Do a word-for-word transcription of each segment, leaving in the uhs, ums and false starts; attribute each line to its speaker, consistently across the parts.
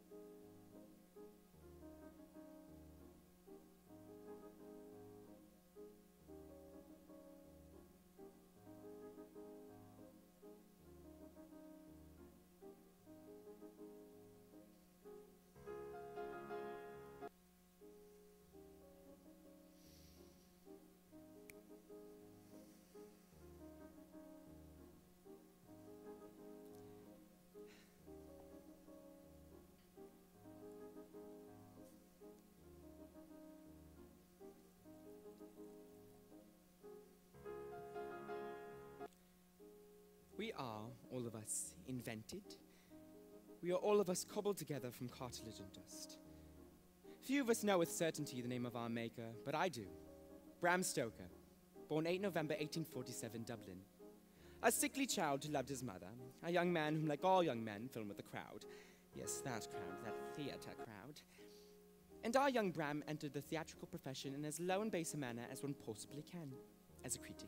Speaker 1: We are, all of us, invented. We are all of us cobbled together from cartilage and dust. Few of us know with certainty the name of our maker, but I do. Bram Stoker, born the eighth of November eighteen forty-seven, Dublin. A sickly child who loved his mother, a young man whom, like all young men, filled with the crowd. Yes, that crowd, that theatre crowd. And our young Bram entered the theatrical profession in as low and base a manner as one possibly can, as a critic.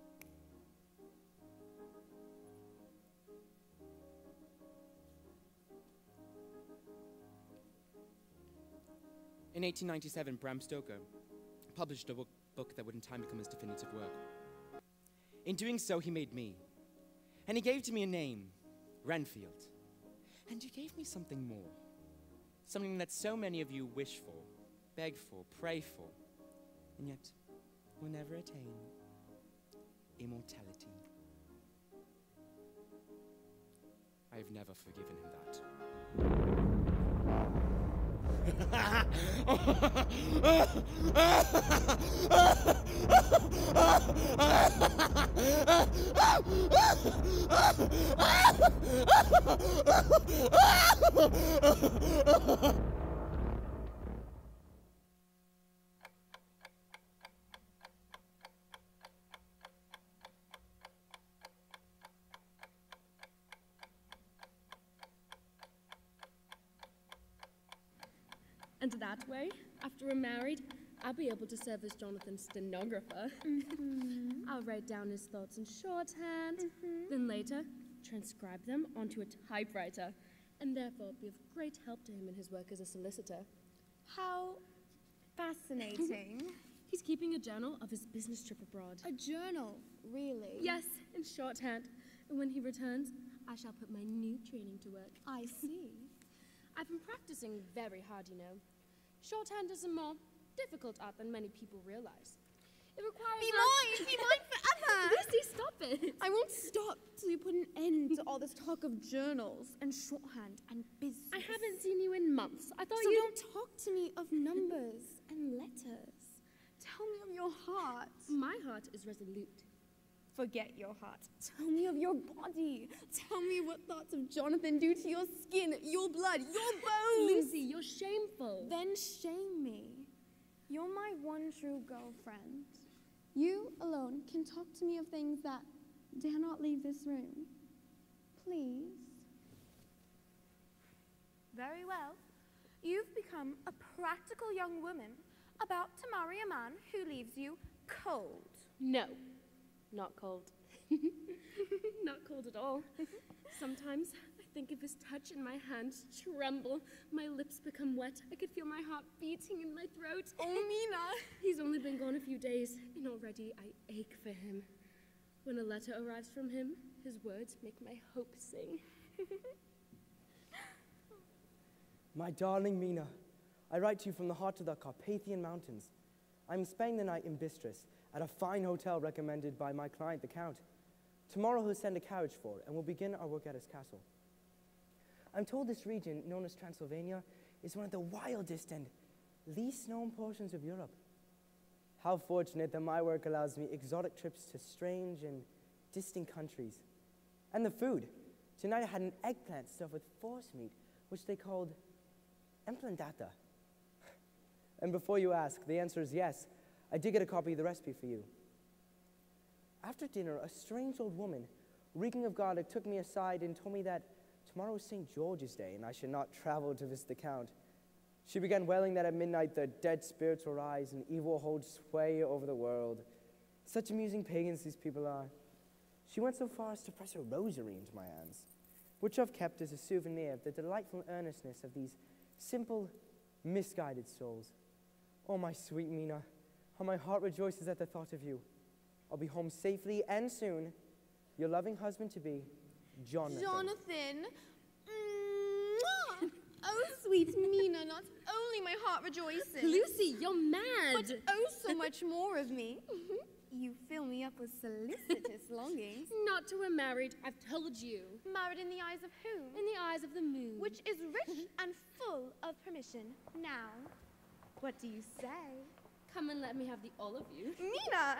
Speaker 1: In eighteen ninety-seven, Bram Stoker published a book, book that would in time become his definitive work. In doing so, he made me. And he gave to me a name, Renfield. And he gave me something more. Something that so many of you wish for, beg for, pray for, and yet will never attain. Immortality. I have never forgiven him that.
Speaker 2: And that way, after we're married, I'll be able to serve as Jonathan's stenographer. Mm-hmm. I'll write down his thoughts in shorthand, mm-hmm. then later transcribe them onto a typewriter, and therefore be of great help to him in his work as a solicitor.
Speaker 3: How fascinating.
Speaker 2: He's keeping a journal of his business trip abroad.
Speaker 3: A journal? Really?
Speaker 2: Yes, in shorthand. And when he returns, I shall put my new training to work.
Speaker 3: I see.
Speaker 2: I've been practicing very hard, you know. Shorthand is a more difficult art than many people realize. It requires—
Speaker 3: Be mine! Be mine forever!
Speaker 2: Lucy, stop it!
Speaker 3: I won't stop till you put an end to all this talk of journals and shorthand and business.
Speaker 2: I haven't seen you in months. I thought
Speaker 3: so
Speaker 2: you—
Speaker 3: don't talk to me of numbers and letters. Tell me of your heart.
Speaker 2: My heart is resolute.
Speaker 3: Forget your heart. Tell me of your body. Tell me what thoughts of Jonathan do to your skin, your blood, your bones.
Speaker 2: Lucy, you're shameful.
Speaker 3: Then shame me. You're my one true girlfriend. You alone can talk to me of things that dare not leave this room. Please. Very well. You've become a practical young woman about to marry a man who leaves you cold.
Speaker 2: No. Not cold. Not cold at all. Sometimes I think of his touch and my hands tremble. My lips become wet. I could feel my heart beating in my throat.
Speaker 3: Oh, Mina!
Speaker 2: He's only been gone a few days, and already I ache for him. When a letter arrives from him, his words make my hope sing.
Speaker 4: My darling Mina, I write to you from the heart of the Carpathian Mountains. I'm spending the night in Bistris, at a fine hotel recommended by my client, the Count. Tomorrow he'll send a carriage for it, and we'll begin our work at his castle. I'm told this region, known as Transylvania, is one of the wildest and least known portions of Europe. How fortunate that my work allows me exotic trips to strange and distant countries. And the food. Tonight I had an eggplant stuffed with force meat, which they called emplandata. And before you ask, the answer is yes. I did get a copy of the recipe for you. After dinner, a strange old woman, reeking of garlic, took me aside and told me that tomorrow was Saint George's Day and I should not travel to visit the Count. She began wailing that at midnight the dead spirits will rise and evil hold sway over the world. Such amusing pagans these people are. She went so far as to press a rosary into my hands, which I've kept as a souvenir of the delightful earnestness of these Simple, misguided souls. Oh, my sweet Mina, how my heart rejoices at the thought of you. I'll be home safely and soon. Your loving husband-to-be, Jonathan.
Speaker 3: Jonathan! Mwah! Oh, sweet Mina, not only my heart rejoices,
Speaker 2: Lucy, you're mad!
Speaker 3: but oh, so much more of me. You fill me up with solicitous longings.
Speaker 2: Not till we're married, I've told you.
Speaker 3: Married in the eyes of whom?
Speaker 2: In the eyes of the moon.
Speaker 3: Which is rich and full of permission. Now, what do you say?
Speaker 2: Come and let me have the all of you.
Speaker 3: Mina!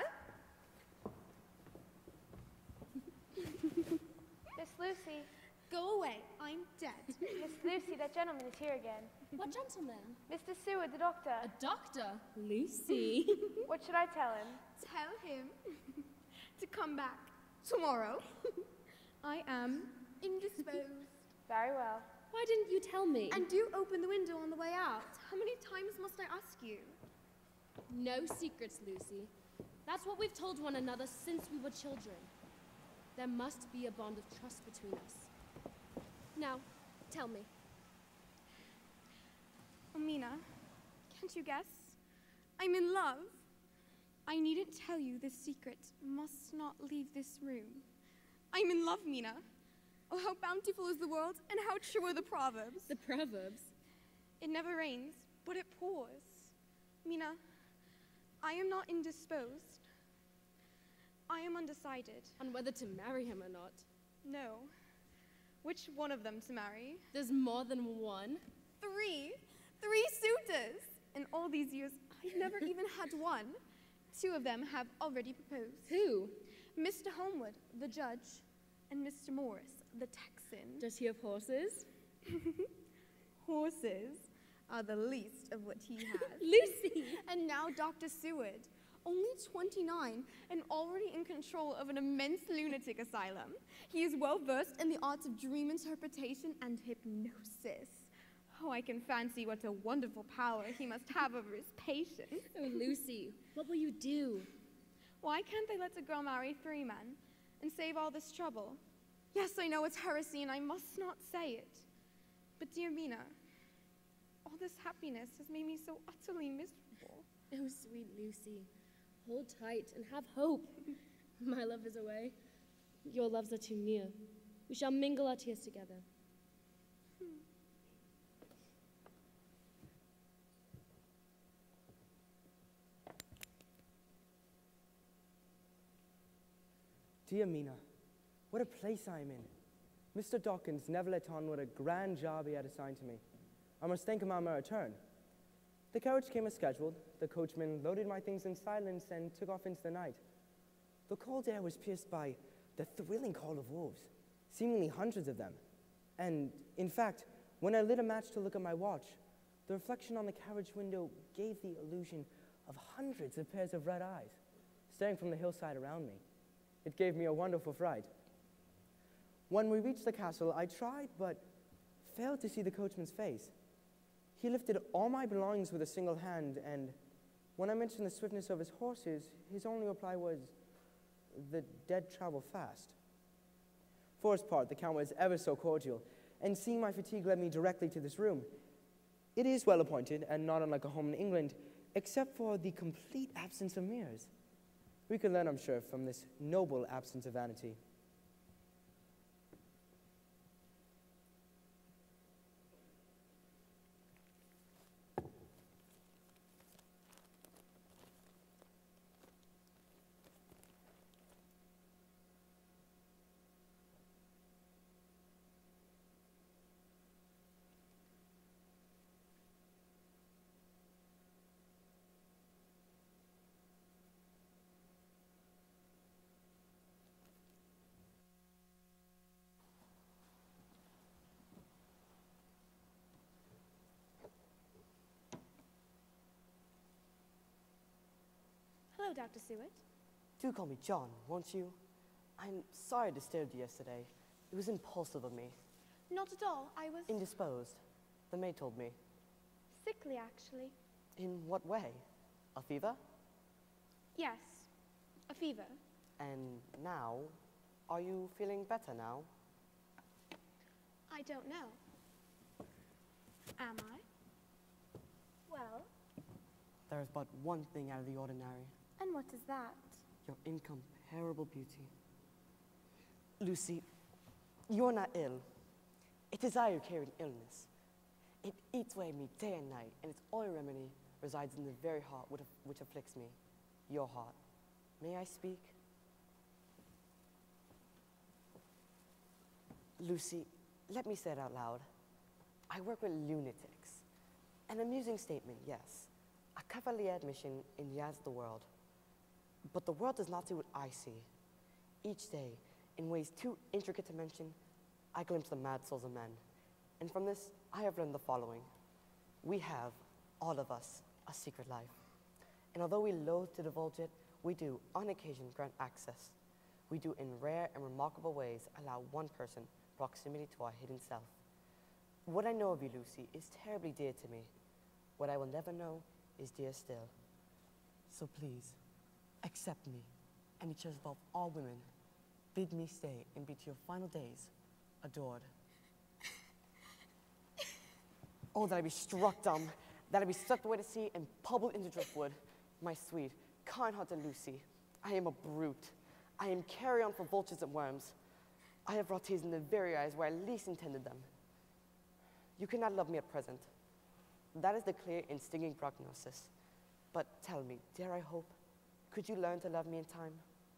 Speaker 5: Miss Lucy,
Speaker 3: Go away, I'm dead.
Speaker 5: Miss Lucy, that gentleman is here again.
Speaker 2: What gentleman?
Speaker 5: Mister Seward, the doctor.
Speaker 2: A doctor? Lucy.
Speaker 5: What should I tell him?
Speaker 3: Tell him to come back tomorrow. I am indisposed.
Speaker 5: Very well.
Speaker 2: Why didn't you tell me?
Speaker 3: And do open the window on the way out. How many times must I ask you?
Speaker 2: No secrets, Lucy. That's what we've told one another since we were children. There must be a bond of trust between us. Now, tell me.
Speaker 3: Amina, can't you guess? I'm in love. I needn't tell you this secret must not leave this room. I'm in love, Mina. Oh, how bountiful is the world, and how true are the proverbs.
Speaker 2: The proverbs?
Speaker 3: It never rains, but it pours. Mina, I am not indisposed. I am undecided.
Speaker 2: On whether to marry him or not.
Speaker 3: No. Which one of them to marry?
Speaker 2: There's more than one.
Speaker 3: Three. Three suitors. In all these years, I've never even had one. Two of them have already proposed.
Speaker 2: Who?
Speaker 3: Mister Homewood, the judge, and Mister Morris, the Texan.
Speaker 2: Does he have horses?
Speaker 3: Horses are the least of what he has.
Speaker 2: Lucy!
Speaker 3: And now Doctor Seward, only twenty-nine and already in control of an immense lunatic asylum. He is well versed in the arts of dream interpretation and hypnosis. Oh, I can fancy what a wonderful power he must have over his patients.
Speaker 2: Oh, Lucy, what will you do?
Speaker 3: Why can't they let a girl marry three men and save all this trouble? Yes, I know it's heresy and I must not say it. But dear Mina, all this happiness has made me so utterly miserable.
Speaker 2: Oh, sweet Lucy, hold tight and have hope. My love is away. Your loves are too near. We shall mingle our tears together.
Speaker 4: Dear Mina, what a place I am in. Mister Dawkins never let on what a grand job he had assigned to me. I must thank him on my return. The carriage came as scheduled. The coachman loaded my things in silence and took off into the night. The cold air was pierced by the thrilling call of wolves, seemingly hundreds of them. And, in fact, when I lit a match to look at my watch, the reflection on the carriage window gave the illusion of hundreds of pairs of red eyes staring from the hillside around me. It gave me a wonderful fright. When we reached the castle, I tried but failed to see the coachman's face. He lifted all my belongings with a single hand, and when I mentioned the swiftness of his horses, his only reply was, "The dead travel fast." For his part, the Count was ever so cordial, and seeing my fatigue led me directly to this room. It is well appointed, and not unlike a home in England, except for the complete absence of mirrors. We could learn, I'm sure, from this noble absence of vanity.
Speaker 3: Hello, Doctor Seward.
Speaker 6: Do call me John, won't you? I'm sorry I disturbed you yesterday. It was impulsive of me.
Speaker 3: Not at all. I was
Speaker 6: Indisposed. The maid told me.
Speaker 3: sickly, actually.
Speaker 6: In what way? A fever?
Speaker 3: Yes, a fever.
Speaker 6: And now, are you feeling better now?
Speaker 3: I don't know. Am I?
Speaker 6: there is but one thing out of the ordinary.
Speaker 5: And what is that?
Speaker 6: Your incomparable beauty. Lucy, you're not ill. It is I who carry an illness. It eats away at me day and night, and its only remedy resides in the very heart which, which afflicts me, your heart. May I speak? Lucy, let me say it out loud. I work with lunatics. An amusing statement, yes. A cavalier admission in the eyes of the world. But the world does not see what I see. Each day, in ways too intricate to mention, I glimpse the mad souls of men. And from this, I have learned the following. We have, all of us, a secret life. And although we loathe to divulge it, we do, on occasion, grant access. We do, in rare and remarkable ways, allow one person proximity to our hidden self. What I know of you, Lucy, is terribly dear to me. What I will never know is dear still. So please, accept me, and each other above all women. Bid me stay and be to your final days adored. Oh, that I be struck dumb, that I be swept away to sea and published into driftwood. My sweet, kind-hearted Lucy, I am a brute. I am carrion for vultures and worms. I have brought tears in the very eyes where I least intended them. You cannot love me at present. That is the clear and stinging prognosis. But tell me, dare I hope, could you learn to love me in time?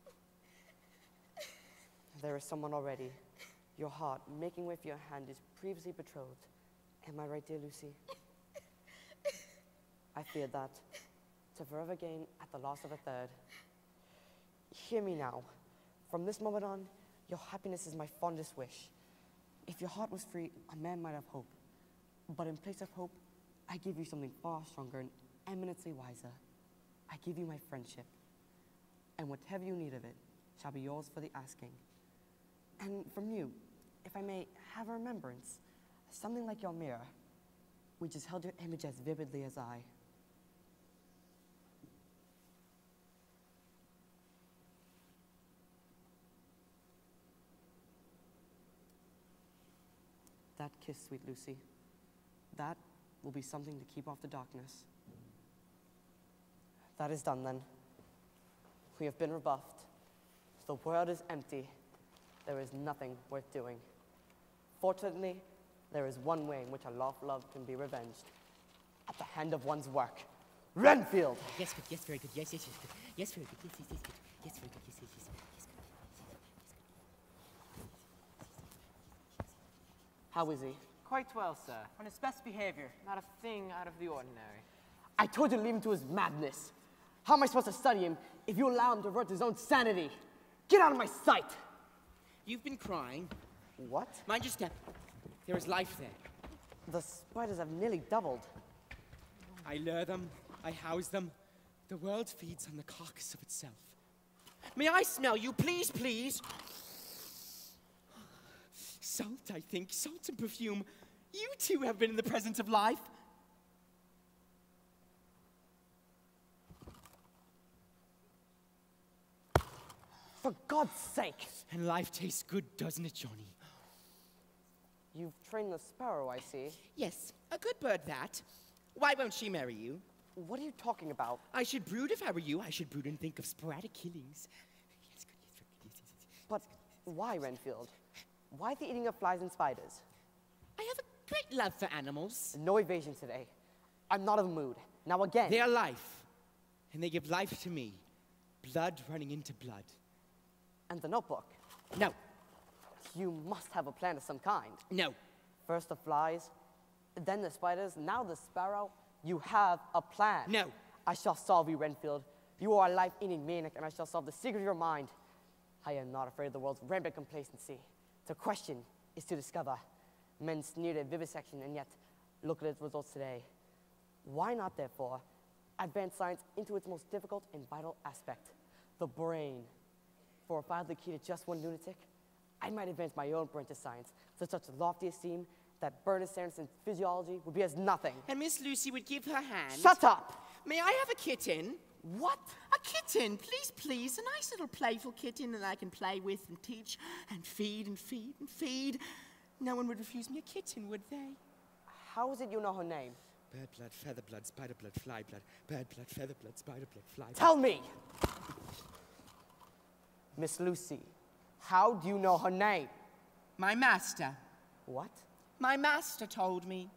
Speaker 6: There is someone already. Your heart, making way for your hand, is previously betrothed. Am I right, dear Lucy? I feared that. To forever gain at the loss of a third. Hear me now. From this moment on, your happiness is my fondest wish. If your heart was free, a man might have hope. But in place of hope, I give you something far stronger and eminently wiser. I give you my friendship. And whatever you need of it shall be yours for the asking. And from you, if I may have a remembrance, something like your mirror, which has held your image as vividly as I. That kiss, sweet Lucy, that will be something to keep off the darkness. That is done then. We have been rebuffed. The world is empty. There is nothing worth doing. Fortunately, there is one way in which a lawful love can be revenged. At the hand of one's work. Renfield!
Speaker 1: Yes, good, yes, very good, yes, yes, yes, good. Yes, very good, yes, yes, yes, good. Yes, very good, yes, yes, yes, yes, good.
Speaker 6: How is he?
Speaker 7: Quite well, sir. On his best behavior. Not a thing out of the ordinary.
Speaker 6: I told you to leave him to his madness. How am I supposed to study him if you allow him to revert to his own sanity? Get out of my sight!
Speaker 1: You've been crying.
Speaker 6: What?
Speaker 1: Mind your step. There is life there.
Speaker 6: The spiders have nearly doubled.
Speaker 1: I lure them. I house them. The world feeds on the carcass of itself. May I smell you, please, please? Salt, I think. Salt and perfume. You too have been in the presence of life.
Speaker 6: For God's sake!
Speaker 1: And life tastes good, doesn't it, Johnny?
Speaker 6: You've trained the sparrow, I see.
Speaker 1: Yes, a good bird that. Why won't she marry you?
Speaker 6: What are you talking about?
Speaker 1: I should brood if I were you. I should brood and think of sporadic killings. Yes, good, yes, good, yes, yes, yes.
Speaker 6: But why, Renfield? Why the eating of flies and spiders?
Speaker 1: I have a great love for animals.
Speaker 6: No evasion today. I'm not in the mood. Now again.
Speaker 1: They are life, and they give life to me. Blood running into blood.
Speaker 6: And the notebook.
Speaker 1: No,
Speaker 6: You must have a plan of some kind.
Speaker 1: no.
Speaker 6: First the flies, then the spiders, now the sparrow. You have a plan.
Speaker 1: No.
Speaker 6: I shall solve you, Renfield. You are a life-eating maniac, and I shall solve the secret of your mind. I am not afraid of the world's rampant complacency. To question is to discover. Men sneered at vivisection, and yet look at its results today. Why not, therefore, advance science into its most difficult and vital aspect, the brain? For if I had the key to just one lunatic, I might advance my own branch of science to such lofty esteem that Bernard Sanderson's physiology would be as nothing.
Speaker 1: And Miss Lucy would give her hand.
Speaker 6: Shut up!
Speaker 1: May I have a kitten?
Speaker 6: What?
Speaker 1: A kitten, please, please. A nice little playful kitten that I can play with and teach and feed and feed and feed. No one would refuse me a kitten, would they?
Speaker 6: How is it you know her name?
Speaker 1: Bird blood, feather blood, spider blood, fly blood. Bird blood, feather blood, spider blood, fly blood.
Speaker 6: Tell me! Miss Lucy, how do you know her name?
Speaker 1: My master.
Speaker 6: What?
Speaker 1: My master told me.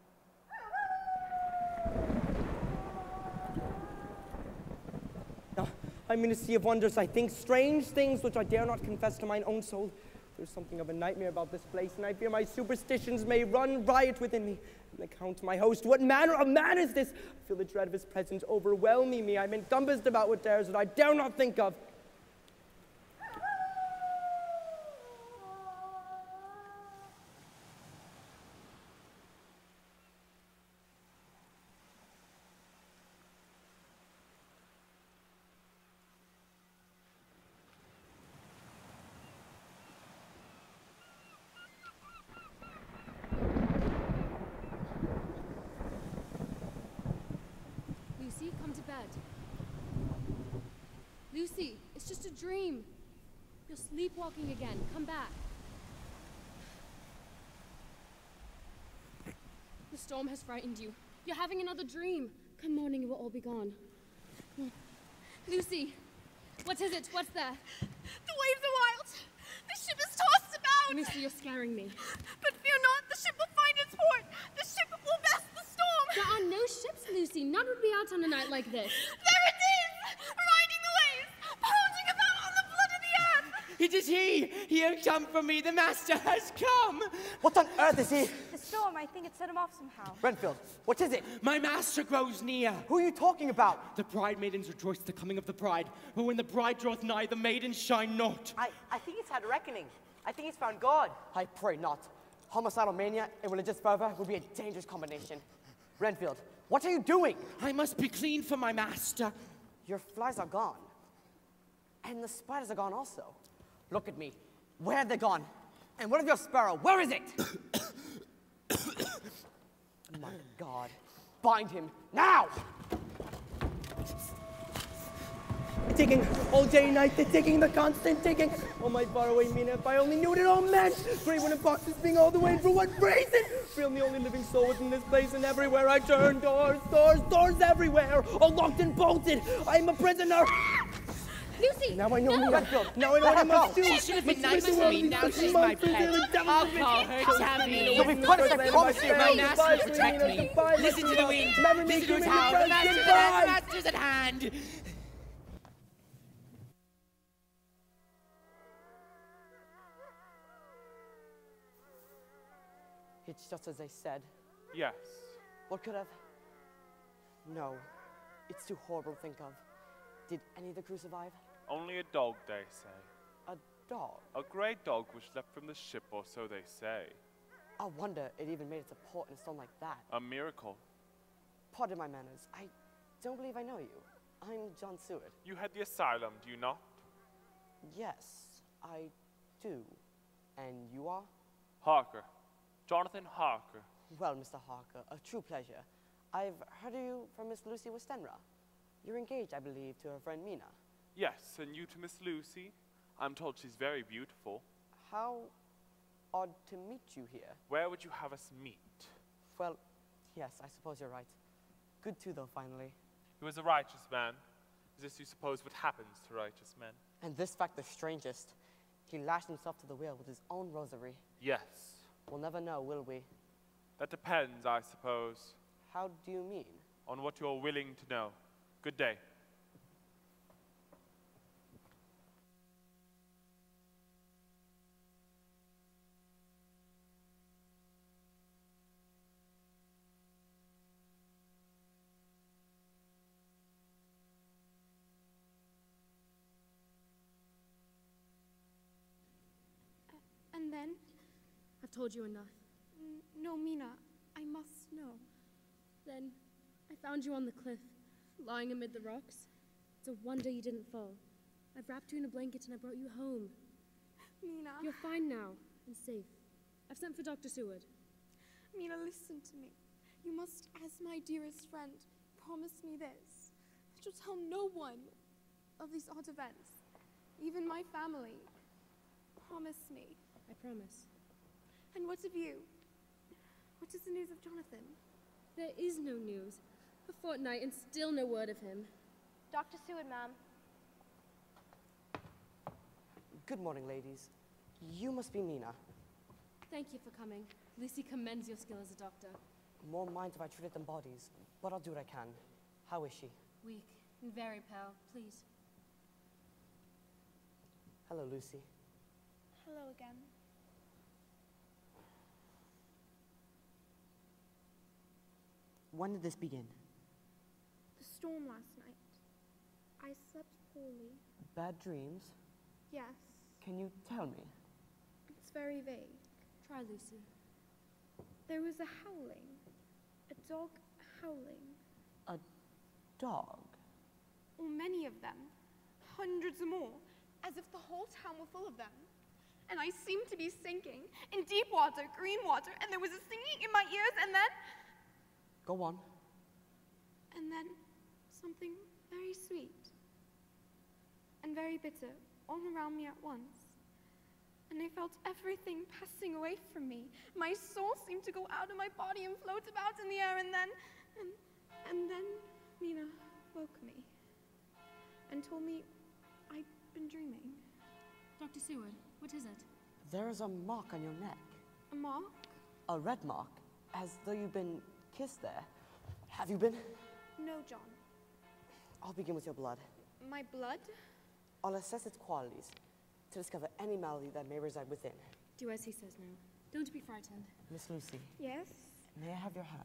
Speaker 4: Ah, I'm in a sea of wonders. I think strange things which I dare not confess to mine own soul. There's something of a nightmare about this place, and I fear my superstitions may run riot within me. And I count my host, what manner of man is this? I feel the dread of his presence overwhelming me. I'm encompassed about with terrors that I dare not think of.
Speaker 2: Lucy, come to bed. Lucy, it's just a dream. You're sleepwalking again. Come back. The storm has frightened you. You're having another dream. Come morning, it will all be gone. Lucy, what is it? What's there?
Speaker 3: The waves are wild. The ship is tossed about.
Speaker 2: Lucy, you're scaring me.
Speaker 3: But fear not, the ship will find its port. The ship will best the storm.
Speaker 2: There are no ships, Lucy. None would be out on a night like this.
Speaker 3: There it is! Riding the waves, pounding about on the blood of the earth.
Speaker 1: It is he! He has come for me! The master has come!
Speaker 6: What on earth is he?
Speaker 5: The storm, I think it set him off somehow.
Speaker 6: Renfield, what is it?
Speaker 1: My master grows near!
Speaker 6: Who are you talking about?
Speaker 1: The bride maidens rejoice at the coming of the bride, but when the bride draweth nigh, the maidens shine not.
Speaker 7: I, I think he's had a reckoning. I think he's found God.
Speaker 6: I pray not. Homicidal mania and religious fervor would be a dangerous combination. Renfield, what are you doing?
Speaker 1: I must be clean for my master.
Speaker 6: Your flies are gone. And the spiders are gone also. Look at me. Where have they gone? And what of your sparrow? Where is it? My God. Bind him now!
Speaker 4: They're digging all day and night. They're digging, the constant digging. Oh, my faraway Mina, if I only knew what it all meant. Brave when a box is being all the way, for what reason? Feel the only living soul within this place, and everywhere I turn, doors, doors, doors everywhere, all locked and bolted. I'm a prisoner.
Speaker 2: Lucy!
Speaker 4: Now I know
Speaker 2: no.
Speaker 4: me. Now I know what I must do.
Speaker 1: She should have been
Speaker 4: Must
Speaker 1: nice
Speaker 4: rid the
Speaker 1: to
Speaker 4: world
Speaker 1: me.
Speaker 4: of these
Speaker 1: Now
Speaker 4: fucking
Speaker 1: she's my
Speaker 4: monsters
Speaker 1: pet.
Speaker 4: and the devils
Speaker 1: I'll
Speaker 4: of it.
Speaker 1: call her Tabby.
Speaker 6: You'll be punished, I promise you.
Speaker 1: My master will protect me. Listen to the wind. Be good, Hal. The master's at hand. The master's at hand.
Speaker 6: It's just as they said.
Speaker 8: Yes.
Speaker 6: What could have? No. It's too horrible to think of. Did any of the crew survive?
Speaker 8: Only a dog, they say.
Speaker 6: A dog?
Speaker 8: A grey dog which leapt from the ship, or so they say.
Speaker 6: I wonder it even made it to port in a storm like that.
Speaker 8: A miracle.
Speaker 6: Pardon my manners. I don't believe I know you. I'm John Seward.
Speaker 8: You had the asylum, do you not?
Speaker 6: Yes, I do. And you are?
Speaker 8: Harker. Jonathan Harker.
Speaker 6: Well, Mister Harker, a true pleasure. I've heard of you from Miss Lucy Westenra. You're engaged, I believe, to her friend Mina.
Speaker 8: Yes, and you to Miss Lucy? I'm told she's very beautiful.
Speaker 6: How odd to meet you here.
Speaker 8: Where would you have us meet?
Speaker 6: Well, yes, I suppose you're right. Good too, though, finally.
Speaker 8: He was a righteous man. Is this, you suppose, what happens to righteous men?
Speaker 6: And this fact the strangest. He lashed himself to the wheel with his own rosary.
Speaker 8: Yes.
Speaker 6: We'll never know, will we?
Speaker 8: That depends, I suppose,
Speaker 6: How do you mean?
Speaker 8: on what you're willing to know. Good day.
Speaker 3: And then?
Speaker 2: I've told you enough.
Speaker 3: N- no, Mina, I must know.
Speaker 2: Then I found you on the cliff, lying amid the rocks. It's a wonder you didn't fall. I've wrapped you in a blanket and I brought you home.
Speaker 3: Mina.
Speaker 2: You're fine now and safe. I've sent for Doctor Seward.
Speaker 3: Mina, listen to me. You must, as my dearest friend, promise me this. That you'll tell no one of these odd events. Even my family. Promise me.
Speaker 2: I promise.
Speaker 3: And what of you? What is the news of Jonathan?
Speaker 2: There is no news. A fortnight and still no word of him.
Speaker 5: Doctor Seward, ma'am.
Speaker 6: Good morning, ladies. You must be Mina.
Speaker 2: Thank you for coming. Lucy commends your skill as a doctor.
Speaker 6: More minds if I treated them bodies, but I'll do what I can. How is she?
Speaker 2: Weak and very pale. Please.
Speaker 6: Hello, Lucy.
Speaker 3: Hello again.
Speaker 6: When did this begin?
Speaker 3: The storm last night. I slept poorly.
Speaker 6: Bad dreams?
Speaker 3: Yes,
Speaker 6: Can you tell me?
Speaker 3: it's very vague.
Speaker 2: Try Lucy.
Speaker 3: There was a howling. A dog howling.
Speaker 6: A dog?
Speaker 3: Or many of them. Hundreds or more. As if the whole town were full of them. And I seemed to be sinking in deep water, green water, and there was a singing in my ears, and then,
Speaker 6: Go on.
Speaker 3: and then something very sweet and very bitter all around me at once. And I felt everything passing away from me. My soul seemed to go out of my body and float about in the air, and then, and, and then Mina woke me and told me I'd been dreaming.
Speaker 2: Doctor Seward, what is it?
Speaker 6: There is a mark on your neck.
Speaker 3: A mark?
Speaker 6: A red mark, as though you've been kissed there. Have you been?
Speaker 3: No, John.
Speaker 6: I'll begin with your blood.
Speaker 3: My blood?
Speaker 6: I'll assess its qualities to discover any malady that may reside within.
Speaker 2: Do as he says now. Don't be frightened.
Speaker 6: Miss Lucy,
Speaker 3: Yes?
Speaker 6: may I have your hand?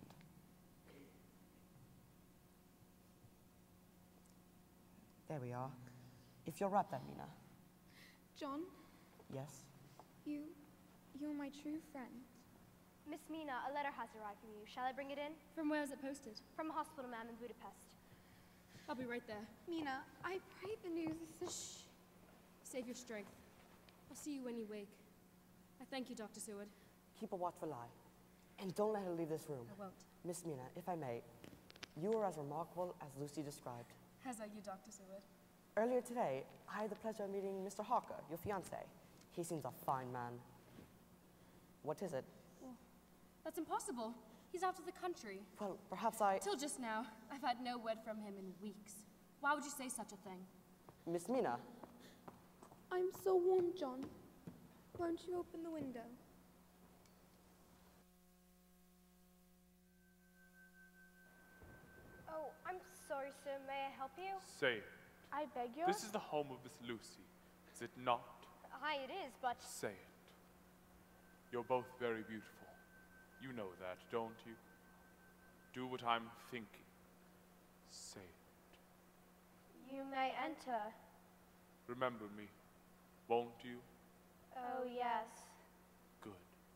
Speaker 6: There we are. If you'll wrap that, Mina.
Speaker 3: John,
Speaker 6: Yes?
Speaker 3: you, you're my true friend.
Speaker 5: Miss Mina, a letter has arrived from you. Shall I bring it in?
Speaker 2: From where is it posted?
Speaker 5: From a hospital, ma'am, in Budapest.
Speaker 2: I'll be right there.
Speaker 3: Mina, I pray the news is...
Speaker 2: Shh. Save your strength. I'll see you when you wake. I thank you, Doctor Seward.
Speaker 6: Keep a watchful eye. And don't let her leave this room.
Speaker 2: I won't.
Speaker 6: Miss Mina, if I may, you are as remarkable as Lucy described.
Speaker 2: As are you, Doctor Seward.
Speaker 6: Earlier today, I had the pleasure of meeting Mister Harker, your fiancé. He seems a fine man. What is it?
Speaker 2: That's impossible. He's out of the country.
Speaker 6: Well, perhaps I...
Speaker 2: Till just now, I've had no word from him in weeks. Why would you say such a thing?
Speaker 6: Miss Mina,
Speaker 3: I'm so warm, John. Won't you open the window?
Speaker 5: Oh, I'm sorry, sir. May I help you?
Speaker 8: Say it.
Speaker 5: I beg you.
Speaker 8: This is the home of Miss Lucy, is it not?
Speaker 5: Hi, it is, but
Speaker 8: Say it. You're both very beautiful. You know that, don't you? Do what I'm thinking. Say it.
Speaker 5: you may enter.
Speaker 8: Remember me, won't you?
Speaker 5: Oh, yes.
Speaker 8: Good.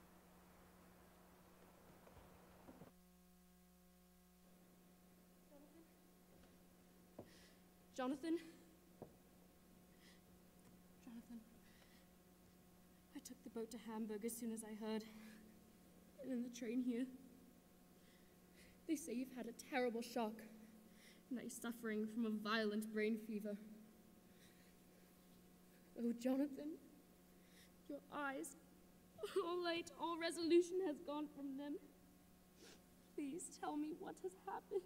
Speaker 2: Jonathan? Jonathan. I took the boat to Hamburg as soon as I heard. And in the train here. They say you've had a terrible shock. And that you're suffering from a violent brain fever. Oh, Jonathan. Your eyes. All light, all resolution has gone from them. Please tell me what has happened.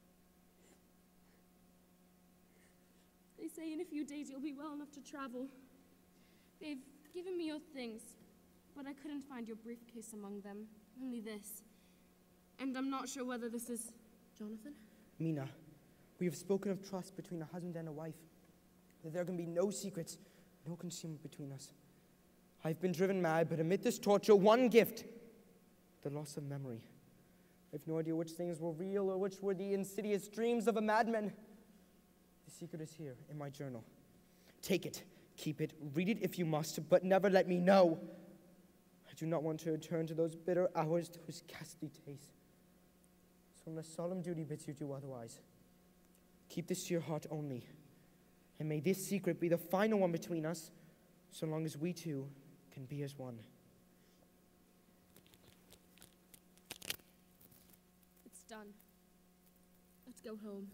Speaker 2: They say in a few days you'll be well enough to travel. They've given me your things, but I couldn't find your briefcase among them. Only this. And I'm not sure whether this is... Jonathan?
Speaker 4: Mina, we have spoken of trust between a husband and a wife. That there can be no secrets, no concealment between us. I've been driven mad, but amid this torture, one gift. The loss of memory. I have no idea which things were real or which were the insidious dreams of a madman. The secret is here, in my journal. Take it, keep it, read it if you must, but never let me know. I do not want to return to those bitter hours, those ghastly tastes. So unless solemn duty bids you do otherwise, keep this to your heart only. And may this secret be the final one between us, so long as we two can be as one.
Speaker 2: It's done. Let's go home.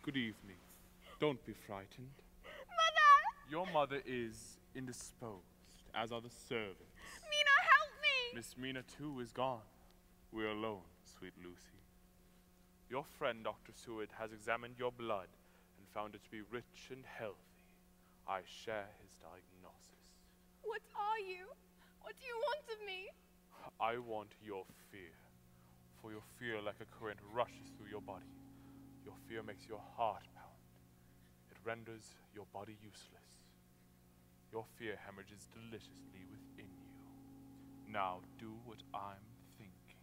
Speaker 8: Good evening. Don't be frightened.
Speaker 3: Mother!
Speaker 8: Your mother is indisposed, as are the servants.
Speaker 3: Mina, help me!
Speaker 8: Miss Mina, too, is gone. We're alone, sweet Lucy. Your friend, Doctor Seward, has examined your blood and found it to be rich and healthy. I share his diagnosis.
Speaker 3: What are you? What do you want of me?
Speaker 8: I want your fear. For your fear, like a current, rushes through your body. Your fear makes your heart pound. It renders your body useless. Your fear hemorrhages deliciously within you. Now do what I'm thinking.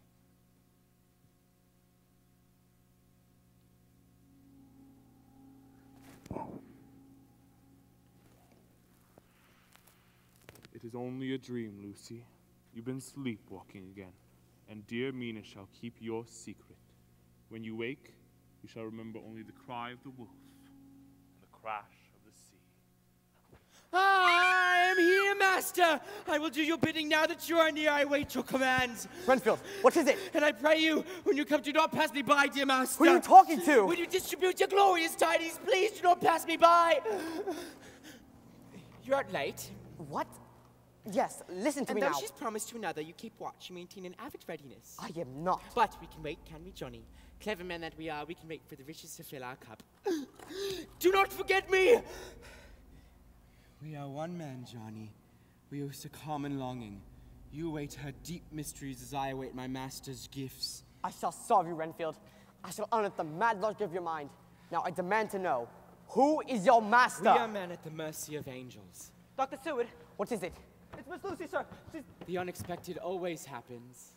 Speaker 8: It is only a dream, Lucy. You've been sleepwalking again, and dear Mina shall keep your secret. When you wake, you shall remember only the cry of the wolf and the crash of the sea.
Speaker 1: I am here, master! I will do your bidding now that you are near. I wait your commands.
Speaker 6: Renfield, what is it?
Speaker 1: And I pray you, when you come, do not pass me by, dear master.
Speaker 6: Who are you talking to?
Speaker 1: When you distribute your glorious tidings, please do not pass me by. You're out late.
Speaker 6: What? Yes, listen to
Speaker 1: and
Speaker 6: me
Speaker 1: though
Speaker 6: now.
Speaker 1: she's promised to another, you keep watch and maintain an avid readiness.
Speaker 6: I am not.
Speaker 1: But we can wait, can we, Johnny? Clever men that we are, we can wait for the riches to fill our cup. Do not forget me! We are one man, Johnny. We host a common longing. You await her deep mysteries as I await my master's gifts.
Speaker 6: I shall solve you, Renfield. I shall unearth the mad logic of your mind. Now I demand to know, who is your master?
Speaker 1: We are men at the mercy of angels.
Speaker 7: Doctor Seward,
Speaker 6: What is it?
Speaker 7: it's Miss Lucy, sir. She's...
Speaker 1: The unexpected always happens.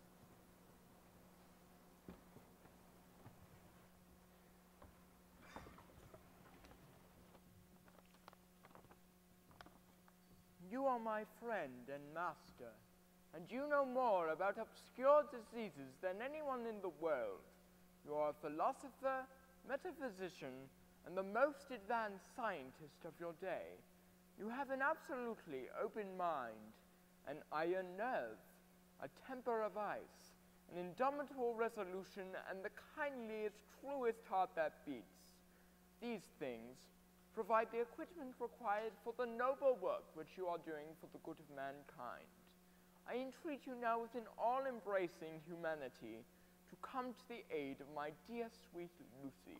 Speaker 9: You are my friend and master, and you know more about obscure diseases than anyone in the world. You are a philosopher, metaphysician, and the most advanced scientist of your day. You have an absolutely open mind, an iron nerve, a temper of ice, an indomitable resolution, and the kindliest, truest heart that beats. These things provide the equipment required for the noble work which you are doing for the good of mankind. I entreat you now with an all-embracing humanity to come to the aid of my dear sweet Lucy.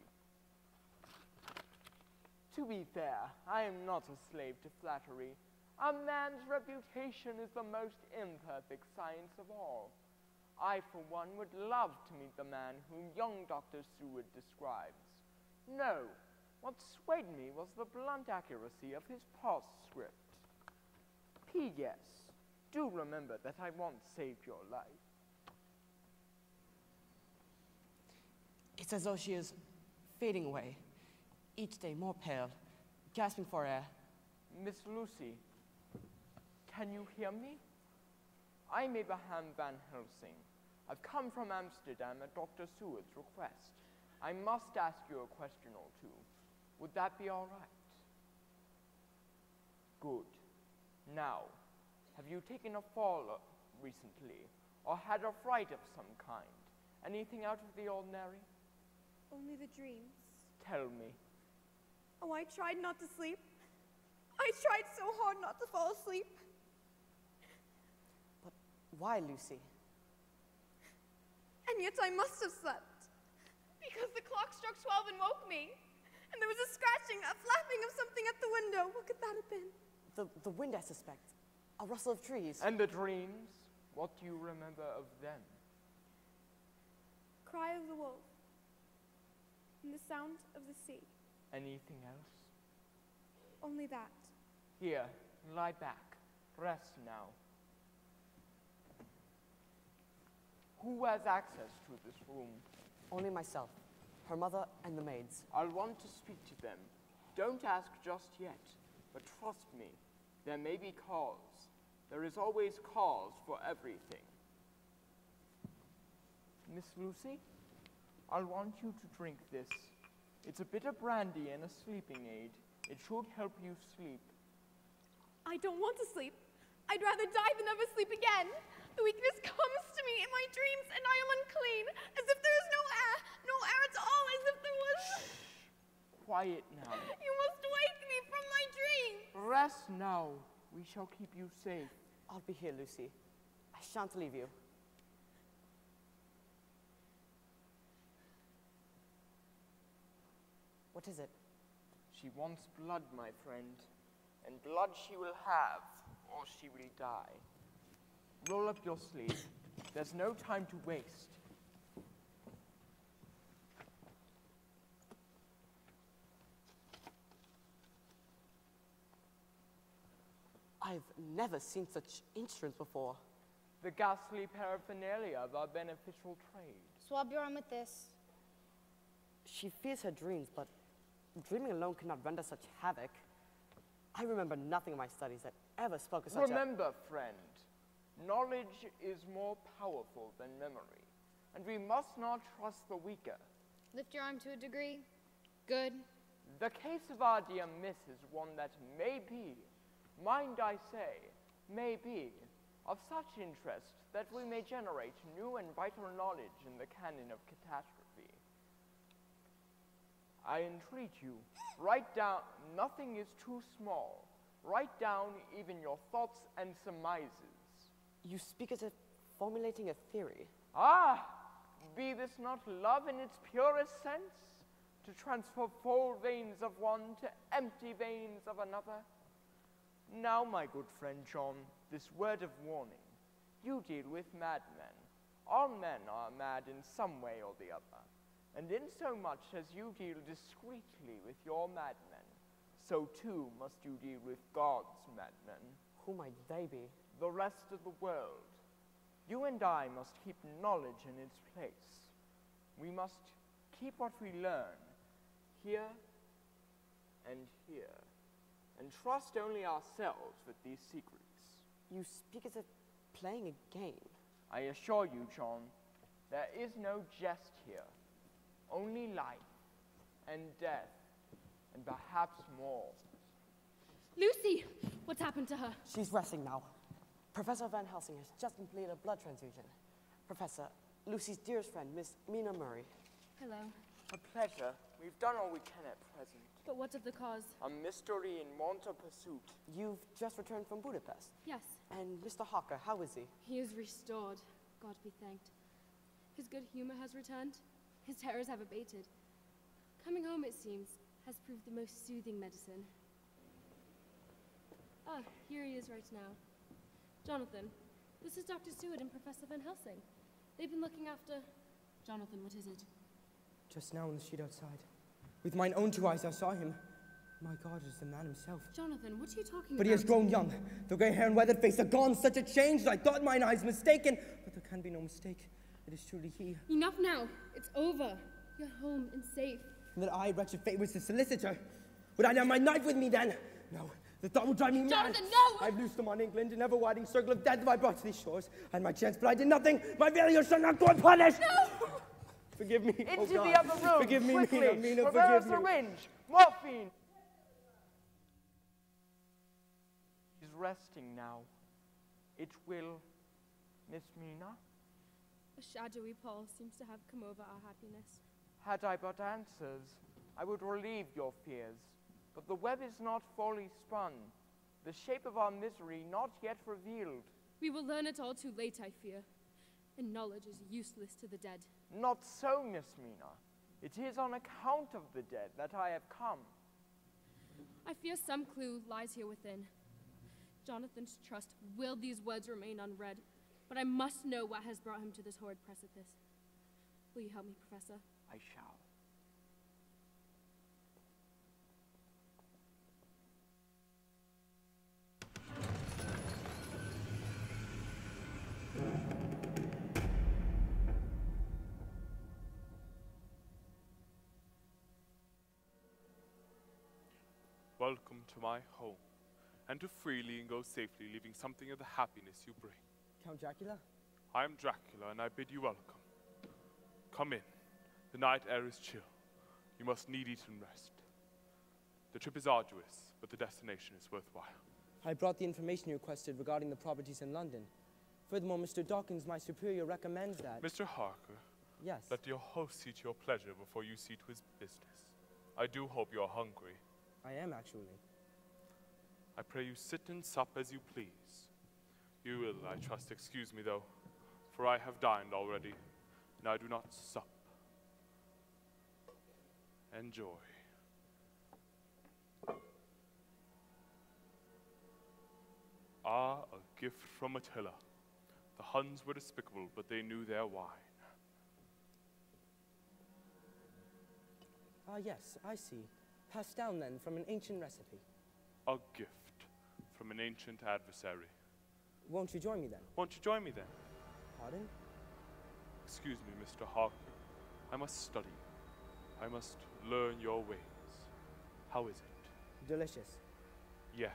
Speaker 9: To be fair, I am not a slave to flattery. A man's reputation is the most imperfect science of all. I, for one, would love to meet the man whom young Doctor Seward describes. No, what swayed me was the blunt accuracy of his postscript. P S. Do remember that I once saved your life.
Speaker 6: It's as though she is fading away, each day more pale, gasping for air.
Speaker 9: Miss Lucy, can you hear me? I'm Abraham Van Helsing. I've come from Amsterdam at Doctor Seward's request. I must ask you a question or two. Would that be all right? Good. Now, have you taken a fall recently, or had a fright of some kind? Anything out of the ordinary?
Speaker 3: Only the dreams.
Speaker 9: Tell me.
Speaker 3: Oh, I tried not to sleep. I tried so hard not to fall asleep.
Speaker 6: But why, Lucy?
Speaker 3: And yet I must have slept. Because the clock struck twelve and woke me. And there was a scratching, a flapping of something at the window. What could that have been?
Speaker 6: The, the wind, I suspect. A rustle of trees.
Speaker 9: And the dreams? What do you remember of them?
Speaker 3: Cry of the wolf. And the sound of the sea.
Speaker 9: Anything else?
Speaker 3: Only that.
Speaker 9: Here, lie back. Rest now. Who has access to this room?
Speaker 6: Only myself, her mother, and the maids.
Speaker 9: I'll want to speak to them. Don't ask just yet, but trust me, there may be cause. There is always cause for everything. Miss Lucy, I'll want you to drink this. It's a bit of brandy and a sleeping aid. It should help you sleep.
Speaker 3: I don't want to sleep. I'd rather die than ever sleep again. The weakness comes to me in my dreams, and I am unclean, as if there is no air, no air at all, as if there was...
Speaker 9: quiet now.
Speaker 3: You must wake me from my dream.
Speaker 9: Rest now. We shall keep you safe.
Speaker 6: I'll be here, Lucy. I shan't leave you. What is it?
Speaker 9: She wants blood, my friend. And blood she will have, or she will die. Roll up your sleeve. There's no time to waste.
Speaker 6: I've never seen such instruments before.
Speaker 9: The ghastly paraphernalia of our beneficial trade.
Speaker 5: Swab your arm with this.
Speaker 6: She fears her dreams, but dreaming alone cannot render such havoc. I remember nothing of my studies that ever spoke of such
Speaker 9: Remember, friend, knowledge is more powerful than memory, and we must not trust the weaker.
Speaker 5: Lift your arm to a degree. Good.
Speaker 9: The case of our dear Miss is one that may be, mind I say, may be, of such interest that we may generate new and vital knowledge in the canon of catastrophe. I entreat you, write down, nothing is too small. Write down even your thoughts and surmises.
Speaker 6: You speak as if formulating a theory.
Speaker 9: Ah, be this not love in its purest sense? To transfer full veins of one to empty veins of another? Now, my good friend John, this word of warning. You deal with madmen. All men are mad in some way or the other. And in so much as you deal discreetly with your madmen, so too must you deal with God's madmen.
Speaker 6: Who might they be?
Speaker 9: The rest of the world. You and I must keep knowledge in its place. We must keep what we learn here and here, and trust only ourselves with these secrets.
Speaker 6: You speak as if playing a game.
Speaker 9: I assure you, John, there is no jest here. Only life and death, and perhaps more.
Speaker 2: Lucy! What's happened to her?
Speaker 6: She's resting now. Professor Van Helsing has just completed a blood transfusion. Professor, Lucy's dearest friend, Miss Mina Murray.
Speaker 2: Hello.
Speaker 9: A pleasure. We've done all we can at present.
Speaker 2: But what of the cause?
Speaker 9: A mystery in Monte Pursuit.
Speaker 6: You've just returned from Budapest.
Speaker 2: Yes.
Speaker 6: And Mister Hawker, how is he?
Speaker 2: He is restored. God be thanked. His good humor has returned. His terrors have abated. Coming home, it seems, has proved the most soothing medicine. Ah, here he is right now. Jonathan, this is Doctor Seward and Professor Van Helsing. They've been looking after... Jonathan, what is it?
Speaker 4: Just now on the street outside. With mine own two eyes I saw him. My God, it is the man himself.
Speaker 2: Jonathan, what are you talking
Speaker 4: but
Speaker 2: about?
Speaker 4: But he has grown young. The grey hair and weathered face are gone. Such a change that I thought mine eyes mistaken. But there can be no mistake. It is truly he.
Speaker 2: Enough now. It's over. You're home and safe.
Speaker 4: And that I, wretched fate, was the solicitor. Would I have my knife with me then? No. The thought would drive me mad.
Speaker 2: Jonathan, no!
Speaker 4: I've loosed them on England. An ever-widening circle of death have I brought to these shores. I had my chance, but I did nothing. My failure shall not go unpunished.
Speaker 2: No!
Speaker 4: Forgive me,
Speaker 9: Into
Speaker 4: oh God.
Speaker 9: the other room,
Speaker 4: Forgive me,
Speaker 9: quickly.
Speaker 4: Mina, Mina,
Speaker 9: Prepare a
Speaker 4: forgive me.
Speaker 9: syringe. Morphine. He's resting now. It will, Miss Mina?
Speaker 2: A shadowy pall seems to have come over our happiness.
Speaker 9: Had I but answers, I would relieve your fears. But the web is not fully spun, the shape of our misery not yet revealed.
Speaker 2: We will learn it all too late, I fear. And knowledge is useless to the dead.
Speaker 9: Not so, Miss Mina. It is on account of the dead that I have come.
Speaker 2: I fear some clue lies here within. Jonathan's trust will these words remain unread, but I must know what has brought him to this horrid precipice. Will you help me, Professor?
Speaker 9: I shall.
Speaker 8: Welcome to my home. Enter freely and go safely, leaving something of the happiness you bring.
Speaker 4: Count Dracula?
Speaker 8: I am Dracula, and I bid you welcome. Come in. The night air is chill. You must need eat and rest. The trip is arduous, but the destination is worthwhile.
Speaker 4: I brought the information you requested regarding the properties in London. Furthermore, Mister Dawkins, my superior, recommends that...
Speaker 8: Mister Harker.
Speaker 4: Yes?
Speaker 8: Let your host see to your pleasure before you see to his business. I do hope you're hungry.
Speaker 4: I am, actually.
Speaker 8: I pray you sit and sup as you please. You will, I trust, excuse me, though, for I have dined already, and I do not sup. Enjoy. Ah, a gift from Attila. The Huns were despicable, but they knew their wine.
Speaker 4: Ah, yes, I see. Passed down, then, from an ancient recipe.
Speaker 8: A gift from an ancient adversary.
Speaker 4: Won't you join me, then?
Speaker 8: Won't you join me, then?
Speaker 4: Pardon?
Speaker 8: Excuse me, Mister Harker. I must study you. I must learn your ways. How is it?
Speaker 4: Delicious.
Speaker 8: Yes.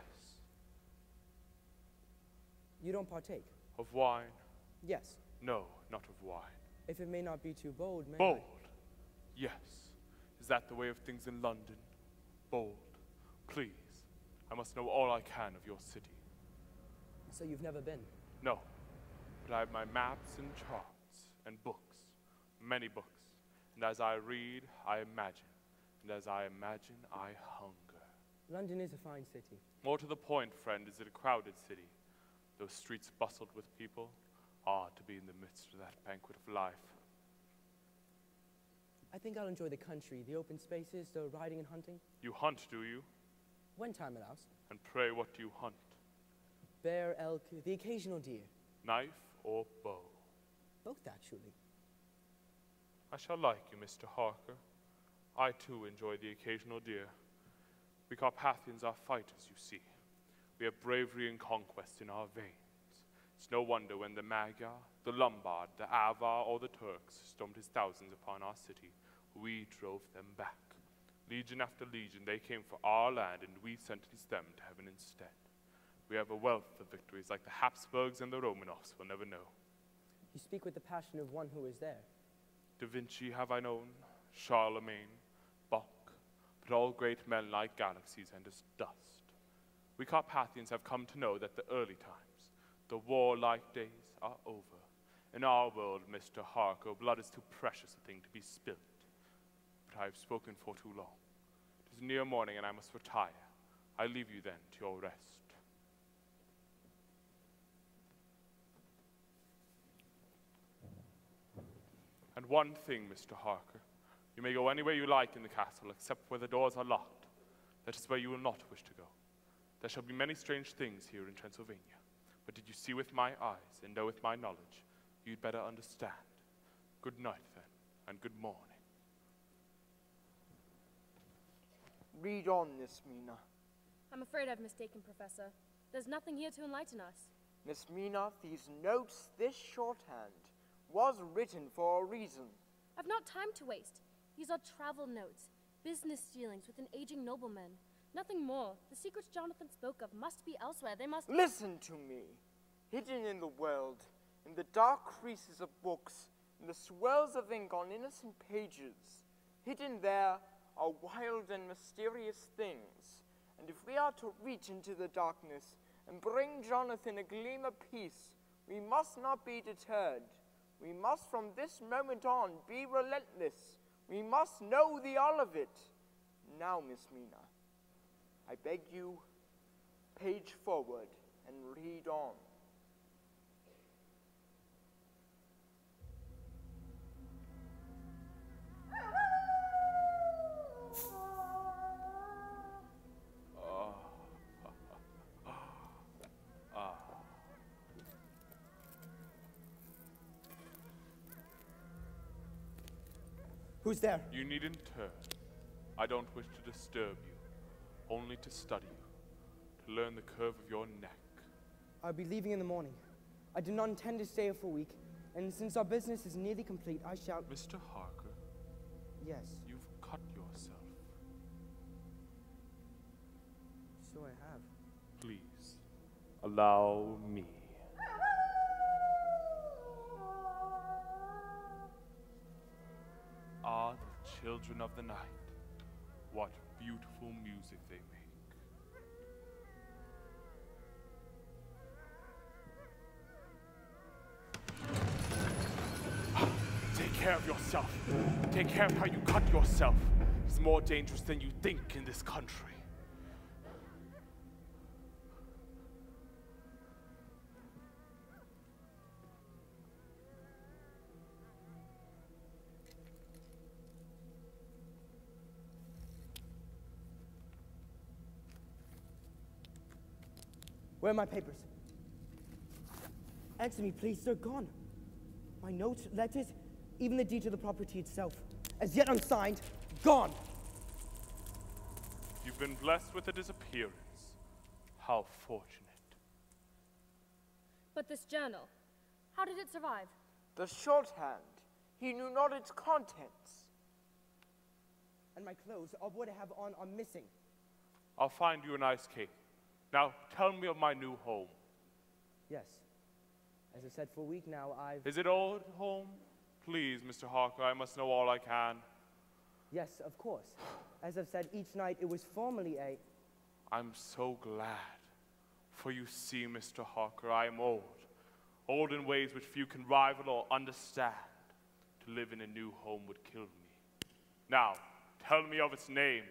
Speaker 4: You don't partake?
Speaker 8: Of wine?
Speaker 4: Yes.
Speaker 8: No, not of wine.
Speaker 4: If it may not be too bold, may
Speaker 8: Bold?
Speaker 4: I?
Speaker 8: Yes. Is that the way of things in London? Bold. Please. I must know all I can of your city.
Speaker 4: So you've never been?
Speaker 8: No. But I have my maps and charts and books. Many books. And as I read, I imagine. And as I imagine, I hunger.
Speaker 4: London is a fine city.
Speaker 8: More to the point, friend, is it a crowded city? Those streets bustled with people. Ah, to be in the midst of that banquet of life.
Speaker 4: I think I'll enjoy the country, the open spaces, the riding and hunting.
Speaker 8: You hunt, do you?
Speaker 4: When time allows.
Speaker 8: And pray, what do you hunt?
Speaker 4: Bear, elk, the occasional deer.
Speaker 8: Knife or bow?
Speaker 4: Both, actually.
Speaker 8: I shall like you, Mister Harker. I, too, enjoy the occasional deer. We Carpathians are fighters, you see. We have bravery and conquest in our veins. It's no wonder when the Magyar, the Lombard, the Avar, or the Turks stormed his thousands upon our city, we drove them back. Legion after legion, they came for our land, and we sentenced them to heaven instead. We have a wealth of victories like the Habsburgs and the Romanovs will never know.
Speaker 4: You speak with the passion of one who is there.
Speaker 8: Da Vinci have I known, Charlemagne, Bach, but all great men like galaxies and as dust. We Carpathians have come to know that the early times, the warlike days, are over. In our world, Mister Harker, blood is too precious a thing to be spilt. But I have spoken for too long. It is near morning and I must retire. I leave you then to your rest. And one thing, Mister Harker, you may go anywhere you like in the castle except where the doors are locked. That is where you will not wish to go. There shall be many strange things here in Transylvania. But did you see with my eyes and know with my knowledge, you'd better understand. Good night, then, and good morning.
Speaker 9: Read on, Miss Mina.
Speaker 2: I'm afraid I've mistaken, Professor. There's nothing here to enlighten us.
Speaker 9: Miss Mina, these notes, this shorthand, was written for a reason.
Speaker 2: I've not time to waste. These are travel notes, business dealings with an aging nobleman. Nothing more. The secrets Jonathan spoke of must be elsewhere. They must—
Speaker 9: Listen to me. Hidden in the world, in the dark creases of books, in the swirls of ink on innocent pages, hidden there are wild and mysterious things. And if we are to reach into the darkness and bring Jonathan a gleam of peace, we must not be deterred. We must from this moment on be relentless. We must know the all of it. Now, Miss Mina, I beg you, page forward and read on.
Speaker 4: Who's there?
Speaker 8: You needn't turn. I don't wish to disturb you, only to study you, to learn the curve of your neck.
Speaker 4: I'll be leaving in the morning. I do not intend to stay a full week, and since our business is nearly complete, I shall—
Speaker 8: Mister Harker?
Speaker 4: Yes.
Speaker 8: You've cut yourself.
Speaker 4: So I have.
Speaker 8: Please, allow me. Ah, the children of the night. What beautiful music they make. Take care of yourself. Take care of how you cut yourself. is more dangerous than you think in this country.
Speaker 4: Where are my papers? Answer me, please. They're gone. My notes, letters, even the deed to the property itself, as yet unsigned, gone.
Speaker 8: You've been blessed with a disappearance. How fortunate.
Speaker 2: But this journal, how did it survive?
Speaker 9: The shorthand. He knew not its contents.
Speaker 4: And my clothes, all what I have on, are missing.
Speaker 8: I'll find you a nice cake. Now, tell me of my new home.
Speaker 4: Yes. As I've said for a week now, I've...
Speaker 8: Is it old home? Please, Mister Harker, I must know all I can.
Speaker 4: Yes, of course. As I've said, each night it was formerly a...
Speaker 8: I'm so glad. For you see, Mister Harker, I am old. Old in ways which few can rival or understand. To live in a new home would kill me. Now, tell me of its name.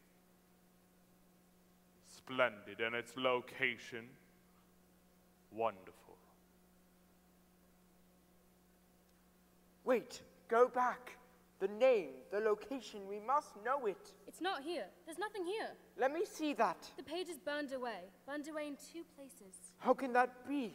Speaker 8: Splendid, and its location, wonderful.
Speaker 9: Wait, go back. The name, the location, we must know it.
Speaker 2: It's not here. There's nothing here.
Speaker 9: Let me see that.
Speaker 2: The page is burned away. Burned away in two places.
Speaker 9: How can that be?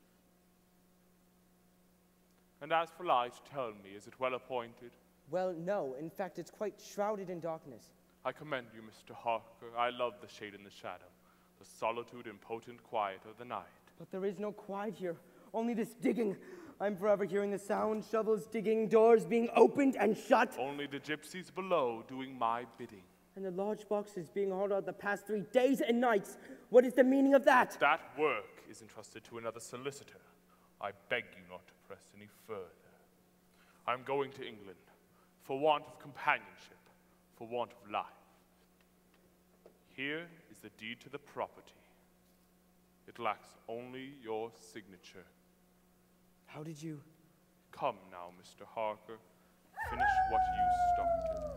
Speaker 8: And as for light, tell me, is it well appointed?
Speaker 4: Well, no. In fact, it's quite shrouded in darkness.
Speaker 8: I commend you, Mister Harker. I love the shade and the shadow, the solitude and potent quiet of the night.
Speaker 4: But there is no quiet here, only this digging. I'm forever hearing the sound, shovels digging, doors being opened and shut.
Speaker 8: Only the gypsies below doing my bidding.
Speaker 4: And the large boxes being hauled out the past three days and nights. What is the meaning of that?
Speaker 8: That work is entrusted to another solicitor. I beg you not to press any further. I'm going to England, for want of companionship, for want of life. Here is the deed to the property. It lacks only your signature.
Speaker 4: How did you...
Speaker 8: Come now, Mister Harker. Finish what you started.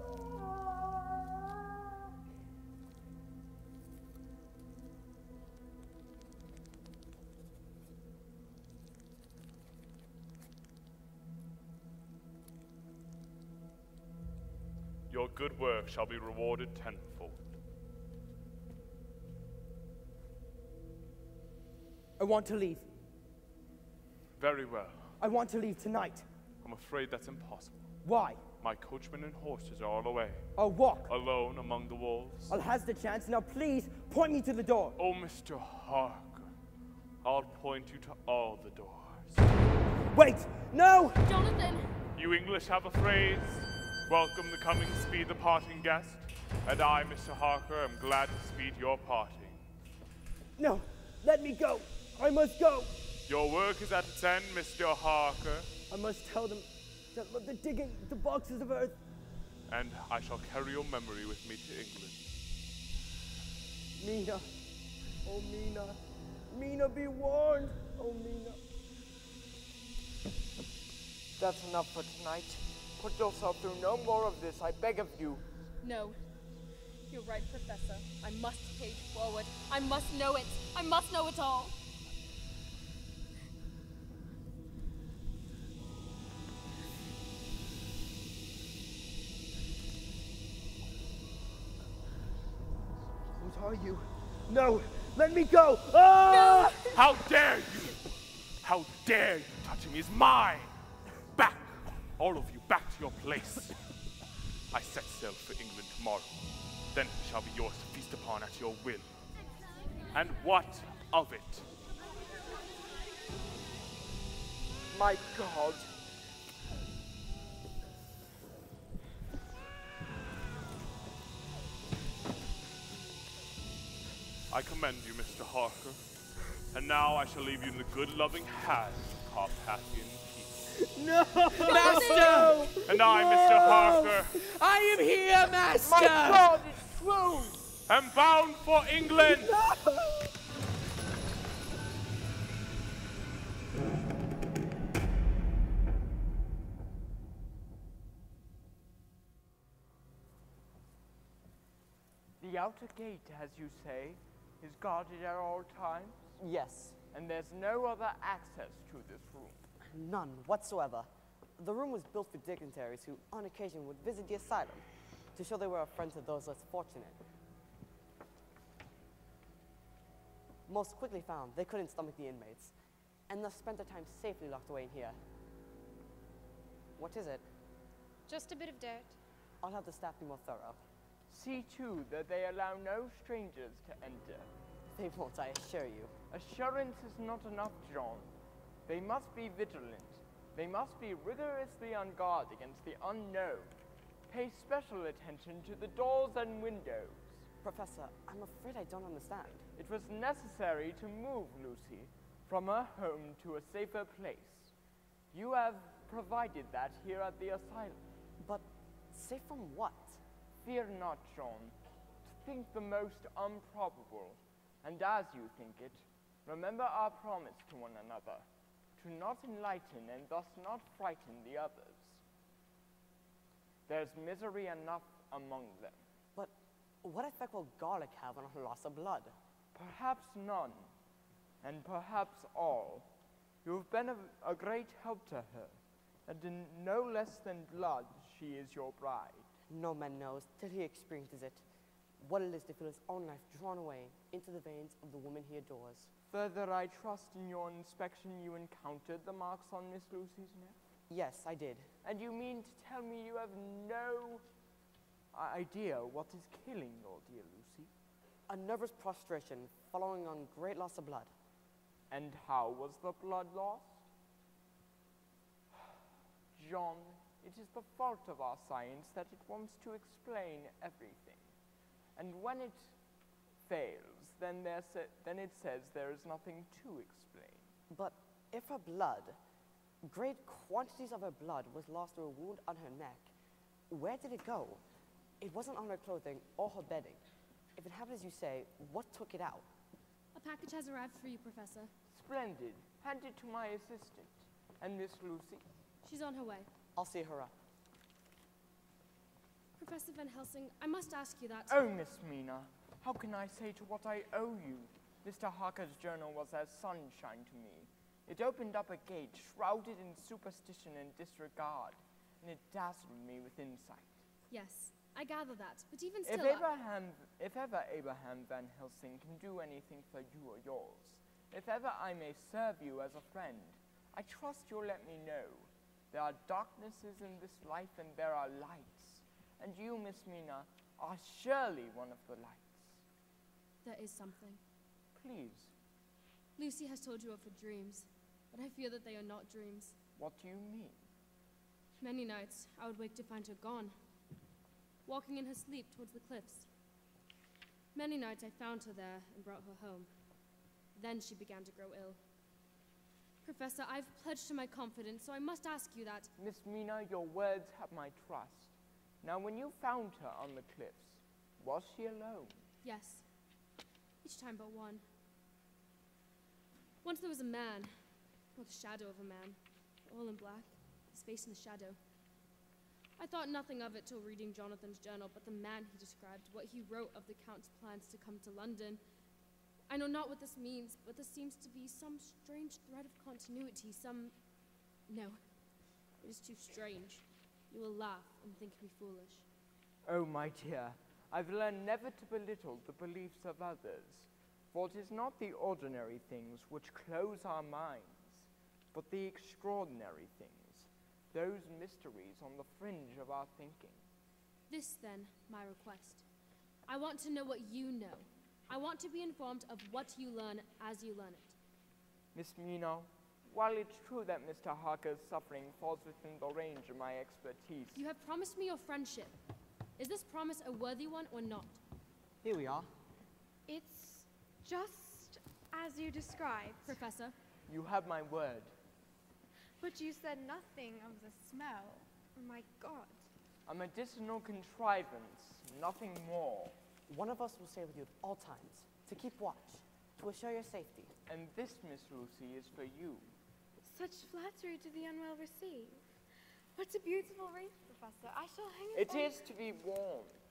Speaker 8: Your good work shall be rewarded tenfold.
Speaker 4: I want to leave.
Speaker 8: Very well.
Speaker 4: I want to leave tonight.
Speaker 8: I'm afraid that's impossible.
Speaker 4: Why?
Speaker 8: My coachman and horses are all away.
Speaker 4: I'll walk.
Speaker 8: Alone among the wolves.
Speaker 4: I'll have the chance. Now please, point me to the door.
Speaker 8: Oh, Mister Harker. I'll point you to all the doors.
Speaker 4: Wait! No!
Speaker 2: Jonathan!
Speaker 8: You English have a phrase. Welcome the coming, speed the parting guest. And I, Mister Harker, am glad to speed your parting.
Speaker 4: No! Let me go! I must go!
Speaker 8: Your work is at its end, Mister Harker.
Speaker 4: I must tell them that the digging, the boxes of earth.
Speaker 8: And I shall carry your memory with me to England.
Speaker 4: Mina. Oh, Mina. Mina, be warned. Oh, Mina.
Speaker 9: That's enough for tonight. Put yourself through no more of this, I beg of you.
Speaker 2: No. You're right, Professor. I must page forward. I must know it. I must know it all.
Speaker 4: What are you? No! Let me go! Ah!
Speaker 8: No! How dare you! How dare you touch him? He's mine! Back! All of you, back to your place. I set sail for England tomorrow. Then he shall be yours to feast upon at your will. And what of it?
Speaker 9: My God.
Speaker 8: I commend you, Mister Harker. And now I shall leave you in the good, loving hands of Carpathian peace.
Speaker 4: No!
Speaker 1: Master!
Speaker 8: And I, Mister Harker,
Speaker 1: I am here, Master!
Speaker 9: My God, it's true!
Speaker 8: am bound for England!
Speaker 4: No!
Speaker 9: The outer gate, as you say, is guarded at all times?
Speaker 6: Yes.
Speaker 9: And there's no other access to this room?
Speaker 6: None whatsoever. The room was built for dignitaries who, on occasion, would visit the asylum to show they were a friend to those less fortunate. Most quickly found they couldn't stomach the inmates, and thus spent their time safely locked away in here. What is it?
Speaker 10: Just a bit of dirt.
Speaker 6: I'll have the staff be more thorough.
Speaker 9: See, too, that they allow no strangers to enter.
Speaker 6: They won't, I assure you.
Speaker 9: Assurance is not enough, John. They must be vigilant. They must be rigorously on guard against the unknown. Pay special attention to the doors and windows.
Speaker 6: Professor, I'm afraid I don't understand.
Speaker 9: It was necessary to move Lucy from her home to a safer place. You have provided that here at the asylum.
Speaker 6: But safe from what?
Speaker 9: Fear not, John. To think the most improbable, and as you think it, remember our promise to one another, to not enlighten and thus not frighten the others. There's misery enough among them.
Speaker 6: But what effect will garlic have on her loss of blood?
Speaker 9: Perhaps none, and perhaps all. You've been a, a great help to her, and in no less than blood she is your bride.
Speaker 6: No man knows till he experiences it, what it is to feel his own life drawn away into the veins of the woman he adores.
Speaker 9: Further, I trust in your inspection you encountered the marks on Miss Lucy's neck?
Speaker 6: Yes, I did.
Speaker 9: And you mean to tell me you have no idea what is killing your dear Lucy?
Speaker 6: A nervous prostration following on great loss of blood.
Speaker 9: And how was the blood lost? John, it is the fault of our science that it wants to explain everything. And when it fails, then, there sa then it says there is nothing to explain.
Speaker 6: But if her blood, great quantities of her blood was lost through a wound on her neck, where did it go? It wasn't on her clothing or her bedding. If it happened as you say, what took it out?
Speaker 2: A package has arrived for you, Professor.
Speaker 9: Splendid. Hand it to my assistant. And Miss Lucy?
Speaker 2: She's on her way.
Speaker 6: I'll see her up.
Speaker 2: Professor Van Helsing, I must ask you that.
Speaker 9: Oh, Miss Mina, how can I say to what I owe you? Mister Harker's journal was as sunshine to me. It opened up a gate shrouded in superstition and disregard, and it dazzled me with insight.
Speaker 2: Yes, I gather that, but even still...
Speaker 9: If, Abraham, if ever Abraham Van Helsing can do anything for you or yours, if ever I may serve you as a friend, I trust you'll let me know. There are darknesses in this life and there are lights. And you, Miss Mina, are surely one of the lights.
Speaker 2: There is something.
Speaker 9: Please.
Speaker 2: Lucy has told you of her dreams, but I fear that they are not dreams.
Speaker 9: What do you mean?
Speaker 2: Many nights, I would wake to find her gone, walking in her sleep towards the cliffs. Many nights I found her there and brought her home. Then she began to grow ill. Professor, I've pledged to my confidence, so I must ask you that...
Speaker 9: Miss Mina, your words have my trust. Now, when you found her on the cliffs, was she alone?
Speaker 2: Yes. Each time but one. Once there was a man, or the shadow of a man, all in black, his face in the shadow. I thought nothing of it till reading Jonathan's journal, but the man he described, what he wrote of the Count's plans to come to London. I know not what this means, but there seems to be some strange thread of continuity, some... No, it is too strange. You will laugh and think me foolish.
Speaker 9: Oh, my dear, I've learned never to belittle the beliefs of others, for it is not the ordinary things which close our minds, but the extraordinary things, those mysteries on the fringe of our thinking.
Speaker 2: This, then, my request. I want to know what you know. I want to be informed of what you learn as you learn it.
Speaker 9: Miss Mina, while it's true that Mister Harker's suffering falls within the range of my expertise...
Speaker 2: You have promised me your friendship. Is this promise a worthy one or not?
Speaker 6: Here we are.
Speaker 10: It's just as you described.
Speaker 2: Professor?
Speaker 9: You have my word.
Speaker 10: But you said nothing of the smell. My God.
Speaker 9: A medicinal contrivance, nothing more.
Speaker 6: One of us will stay with you at all times, to keep watch, to assure your safety.
Speaker 9: And this, Miss Lucy, is for you.
Speaker 10: Such flattery to the unwell receive. What a beautiful wreath, Professor. I shall hang it
Speaker 9: It
Speaker 10: on...
Speaker 9: is to be worn.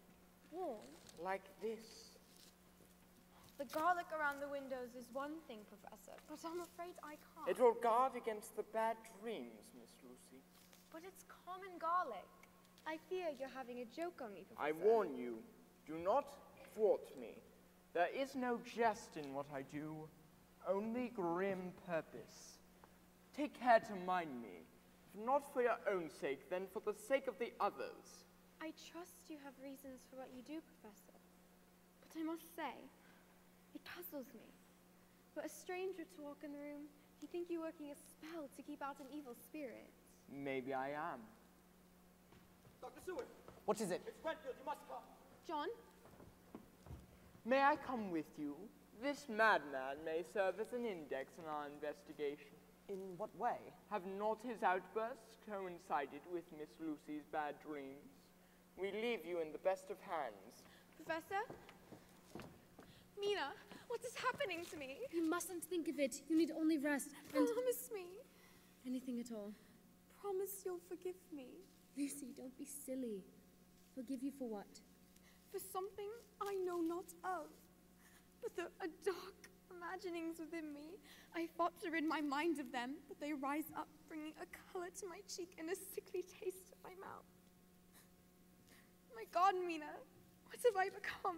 Speaker 10: warm.
Speaker 9: Like this.
Speaker 10: The garlic around the windows is one thing, Professor, but I'm afraid I can't.
Speaker 9: It will guard against the bad dreams, Miss Lucy.
Speaker 10: But it's common garlic. I fear you're having a joke on me, Professor.
Speaker 9: I warn you, do not thwart me. There is no jest in what I do, only grim purpose. Take care to mind me, if not for your own sake, then for the sake of the others.
Speaker 10: I trust you have reasons for what you do, Professor. But I must say, it puzzles me. For a stranger to walk in the room, you think you're working a spell to keep out an evil spirit.
Speaker 9: Maybe I am.
Speaker 6: Doctor Seward! What is it?
Speaker 9: It's Renfield, you must come.
Speaker 10: John?
Speaker 9: May I come with you? This madman may serve as an index in our investigation.
Speaker 6: In what way?
Speaker 9: Have not his outbursts coincided with Miss Lucy's bad dreams? We leave you in the best of hands.
Speaker 10: Professor? Mina, what is happening to me?
Speaker 2: You mustn't think of it. You need only rest and...
Speaker 10: Promise me.
Speaker 2: anything at all.
Speaker 10: Promise you'll forgive me.
Speaker 2: Lucy, don't be silly. Forgive you for what?
Speaker 10: For something I know not of. But there are dark imaginings within me. I fought to rid my mind of them, but they rise up, bringing a color to my cheek and a sickly taste in my mouth. My God, Mina, what have I become?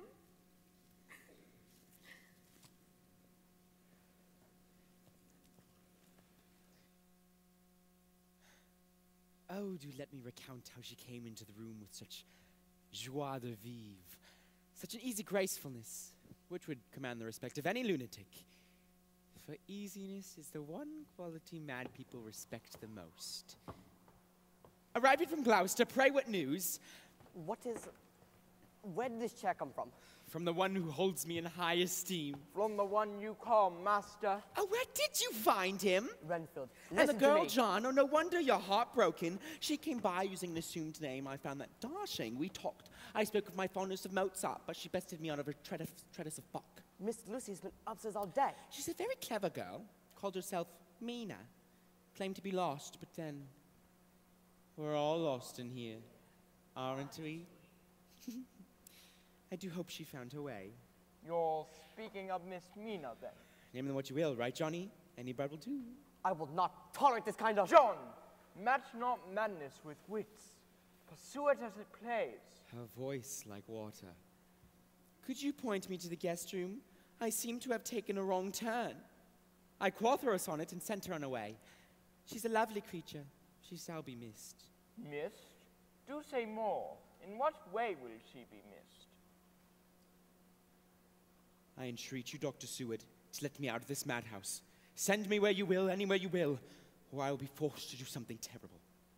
Speaker 1: Oh, do let me recount how she came into the room with such joie de vivre, such an easy gracefulness, which would command the respect of any lunatic. For easiness is the one quality mad people respect the most. Arriving from Gloucester, pray what news?
Speaker 6: What is... Where did this chair come from?
Speaker 1: From the one who holds me in high esteem.
Speaker 9: From the one you call master.
Speaker 1: Oh, where did you find him?
Speaker 6: Renfield.
Speaker 1: And the
Speaker 6: Listen to
Speaker 1: girl,
Speaker 6: me.
Speaker 1: John, oh, no wonder you're heartbroken. She came by using an assumed name. I found that dashing. We talked. I spoke of my fondness of Mozart, but she bested me out of her treatise, treatise of Bach.
Speaker 6: Miss Lucy's been upstairs all day.
Speaker 1: She's a very clever girl. Called herself Mina. Claimed to be lost, but then... we're all lost in here, aren't we? I do hope she found her way.
Speaker 9: You're speaking of Miss Mina, then?
Speaker 1: Name them what you will, right, Johnny? Any bird will do.
Speaker 6: I will not tolerate this kind of...
Speaker 9: John! Match not madness with wits. Pursue it as it plays.
Speaker 1: Her voice like water. Could you point me to the guest room? I seem to have taken a wrong turn. I quoth her a sonnet and sent her on her way. She's a lovely creature. She shall be missed.
Speaker 9: Missed? Do say more. In what way will she be missed?
Speaker 1: I entreat you, Doctor Seward, to let me out of this madhouse. Send me where you will, anywhere you will, or I will be forced to do something terrible.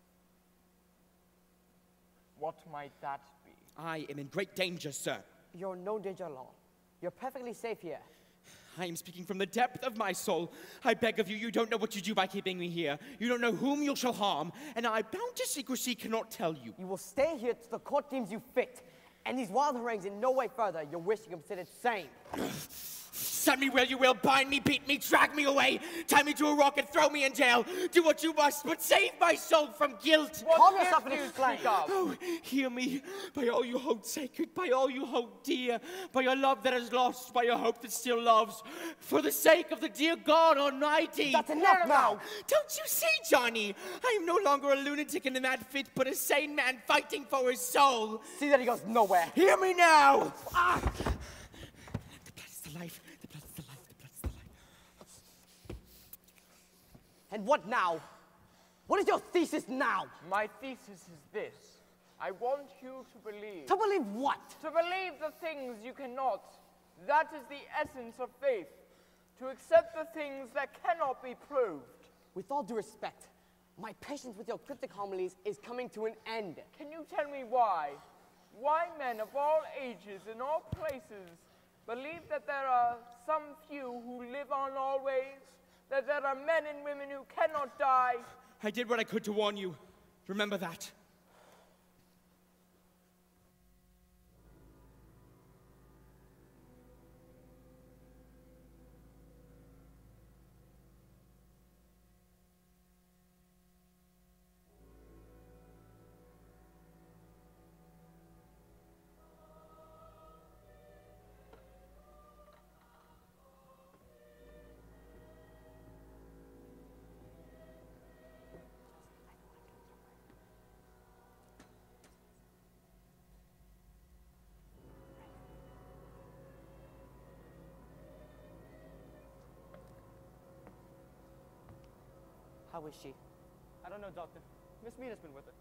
Speaker 9: What might that be?
Speaker 1: I am in great danger, sir.
Speaker 6: You're in no danger at all. You're perfectly safe here.
Speaker 1: I am speaking from the depth of my soul. I beg of you, you don't know what you do by keeping me here. You don't know whom you shall harm, and I, bound to secrecy, cannot tell you.
Speaker 6: You will stay here till the court deems you fit. And these wild harangues in no way further your wish to consider sane.
Speaker 1: Send me where you will, bind me, beat me, drag me away, tie me to a rock and throw me in jail. Do what you must, but save my soul from guilt.
Speaker 6: Calm yourself and explain.
Speaker 1: Oh, hear me, by all you hold sacred, by all you hold dear, by your love that is lost, by your hope that still loves, for the sake of the dear God Almighty.
Speaker 6: That's enough now.
Speaker 1: Don't you see, Johnny? I am no longer a lunatic in a mad fit, but a sane man fighting for his soul.
Speaker 6: See that he goes nowhere.
Speaker 1: Hear me now. Ah! The blood is the life. The blood is the life. The blood is the life.
Speaker 6: And what now? What is your thesis now?
Speaker 9: My thesis is this. I want you to believe.
Speaker 6: To believe what?
Speaker 9: To believe the things you cannot. That is the essence of faith. To accept the things that cannot be proved.
Speaker 6: With all due respect, my patience with your cryptic homilies is coming to an end.
Speaker 9: Can you tell me why? Why men of all ages and all places believe that there are some few who live on always? That there are men and women who cannot die?
Speaker 1: I did what I could to warn you. Remember that.
Speaker 6: How is she?
Speaker 11: I don't know, Doctor. Miss Mina's been with her.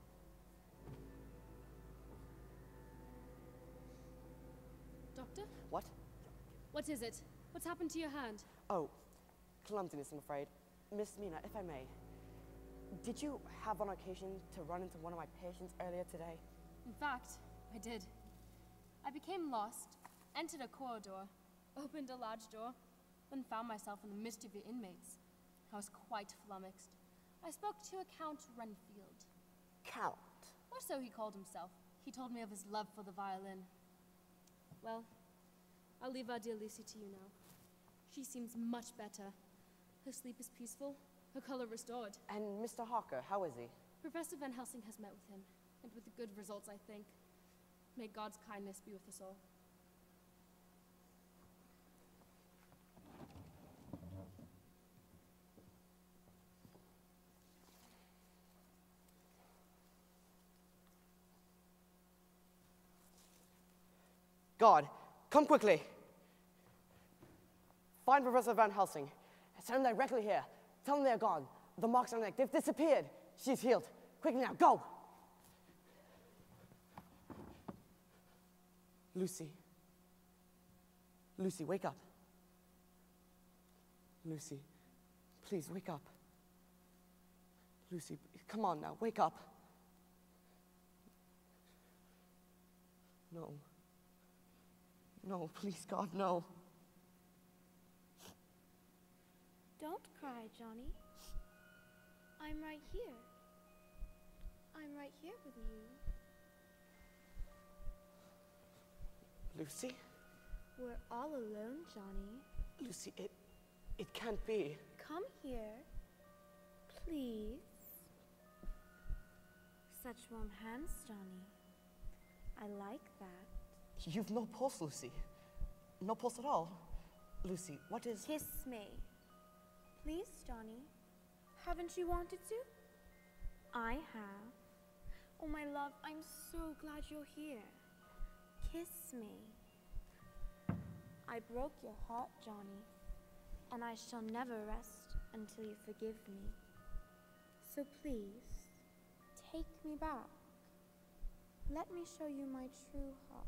Speaker 2: Doctor?
Speaker 6: What?
Speaker 2: What is it? What's happened to your hand?
Speaker 6: Oh, clumsiness, I'm afraid. Miss Mina, if I may, did you have on occasion to run into one of my patients earlier today?
Speaker 2: In fact, I did. I became lost, entered a corridor, opened a large door, then found myself in the midst of your inmates. I was quite flummoxed. I spoke to a Count Renfield.
Speaker 6: Count?
Speaker 2: Or so he called himself. He told me of his love for the violin. Well, I'll leave our dear Lucy to you now. She seems much better. Her sleep is peaceful, her color restored.
Speaker 6: And Mister Harker, how is he?
Speaker 2: Professor Van Helsing has met with him, and with good results, I think. May God's kindness be with us all.
Speaker 6: God, come quickly. Find Professor Van Helsing. Send them directly here. Tell them they're gone. The marks on her neck, they've disappeared. She's healed. Quickly now, go! Lucy. Lucy, wake up. Lucy, please wake up. Lucy, come on now, wake up. No. No, please, God, no.
Speaker 10: Don't cry, Johnny. I'm right here. I'm right here with you.
Speaker 6: Lucy?
Speaker 10: We're all alone, Johnny.
Speaker 6: Lucy, it, it can't be.
Speaker 10: Come here, please. Such warm hands, Johnny. I like that.
Speaker 6: You've no pulse, Lucy. No pulse at all. Lucy, what is...
Speaker 10: Kiss me. Please, Johnny. Haven't you wanted to? I have. Oh, my love, I'm so glad you're here. Kiss me. I broke your heart, Johnny, and I shall never rest until you forgive me. So please, take me back. Let me show you my true heart.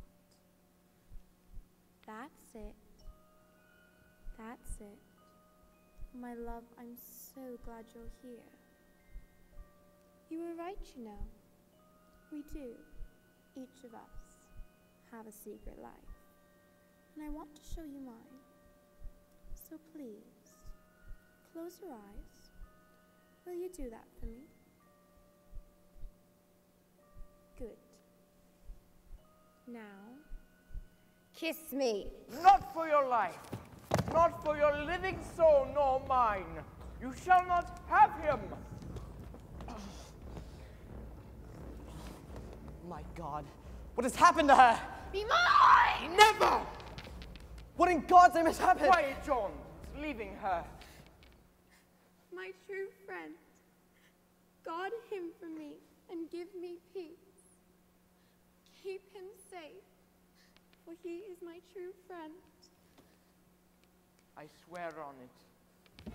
Speaker 10: That's it. That's it. My love, I'm so glad you're here. You were right, you know. We do, each of us, have a secret life. And I want to show you mine. So please, close your eyes. Will you do that for me? Good. Now, kiss me.
Speaker 9: Not for your life, not for your living soul nor mine. You shall not have him.
Speaker 6: My God, what has happened to her?
Speaker 10: Be mine!
Speaker 6: Never! What in God's name has happened?
Speaker 9: Quiet, John. It's leaving her.
Speaker 10: My true friend, guard him for me and give me peace. Keep him safe, for he is my true friend.
Speaker 9: I swear on it.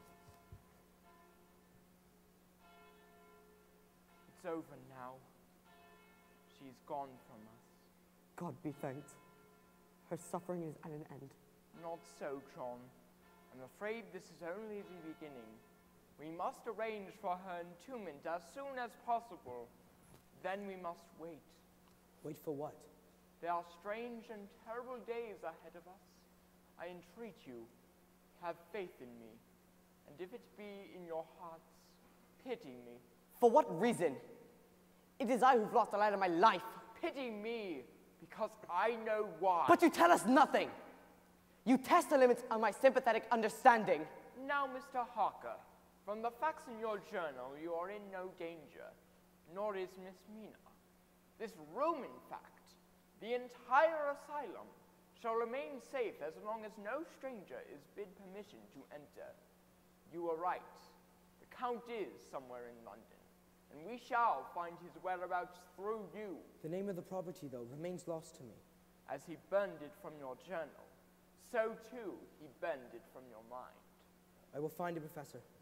Speaker 9: It's over now. She's gone from us.
Speaker 6: God be thanked. Her suffering is at an end.
Speaker 9: Not so, John. I'm afraid this is only the beginning. We must arrange for her entombment as soon as possible. Then we must wait.
Speaker 4: Wait for what?
Speaker 9: There are strange and terrible days ahead of us. I entreat you, have faith in me, and if it be in your hearts, pity me.
Speaker 6: For what reason? It is I who've lost the light of my life.
Speaker 9: Pity me, because I know why.
Speaker 6: But you tell us nothing. You test the limits of my sympathetic understanding.
Speaker 9: Now, Mister Harker, from the facts in your journal, you are in no danger, nor is Miss Mina. This room, in fact, the entire asylum, shall remain safe as long as no stranger is bid permission to enter. You are right. The Count is somewhere in London, and we shall find his whereabouts through you.
Speaker 4: The name of the property, though, remains lost to me.
Speaker 9: As he burned it from your journal, so too he burned it from your mind.
Speaker 4: I will find it, Professor.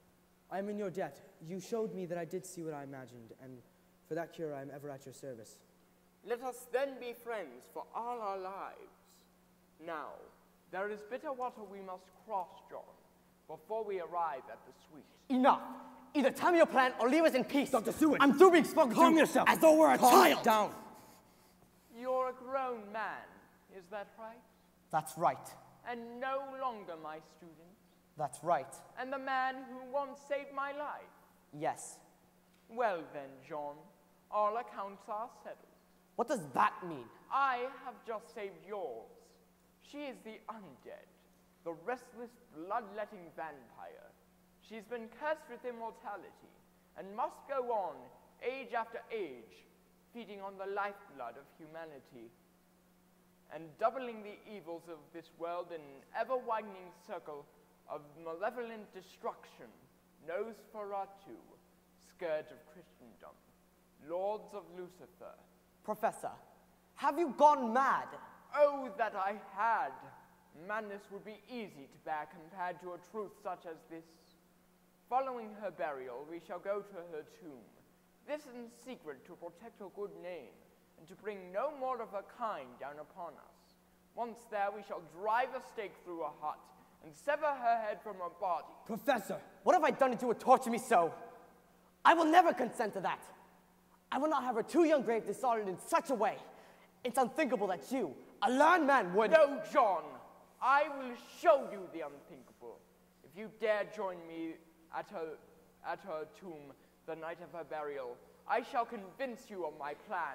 Speaker 4: I am in your debt. You showed me that I did see what I imagined, and for that cure I am ever at your service.
Speaker 9: Let us then be friends for all our lives. Now, there is bitter water we must cross, John, before we arrive at the sweet.
Speaker 6: Enough! Either tell me your plan or leave us in peace.
Speaker 4: Doctor Seward!
Speaker 6: I'm through being spoken
Speaker 4: Calm
Speaker 6: to
Speaker 4: yourself!
Speaker 6: as though we're a
Speaker 4: Calm
Speaker 6: child!
Speaker 4: down!
Speaker 9: You're a grown man, is that right?
Speaker 6: That's right.
Speaker 9: And no longer my student?
Speaker 6: That's right.
Speaker 9: And the man who once saved my life?
Speaker 6: Yes.
Speaker 9: Well then, John, all accounts are settled.
Speaker 6: What does that mean?
Speaker 9: I have just saved yours. She is the undead, the restless, bloodletting vampire. She's been cursed with immortality and must go on, age after age, feeding on the lifeblood of humanity and doubling the evils of this world in an ever-widening circle of malevolent destruction. Nosferatu, scourge of Christendom, lords of Lucifer.
Speaker 6: Professor, have you gone mad?
Speaker 9: Oh, that I had! Madness would be easy to bear compared to a truth such as this. Following her burial, we shall go to her tomb. This in secret to protect her good name, and to bring no more of her kind down upon us. Once there, we shall drive a stake through her heart, and sever her head from her body.
Speaker 4: Professor!
Speaker 6: What have I done that you would torture me so? I will never consent to that. I will not have her two young grave dishonored in such a way. It's unthinkable that you, a learned man, would—
Speaker 9: No, John! I will show you the unthinkable. If you dare join me at her, at her tomb the night of her burial, I shall convince you of my plan.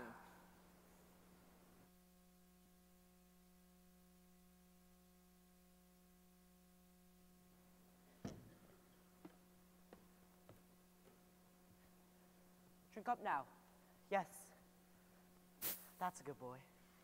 Speaker 6: Drink up now. Yes. That's a good boy.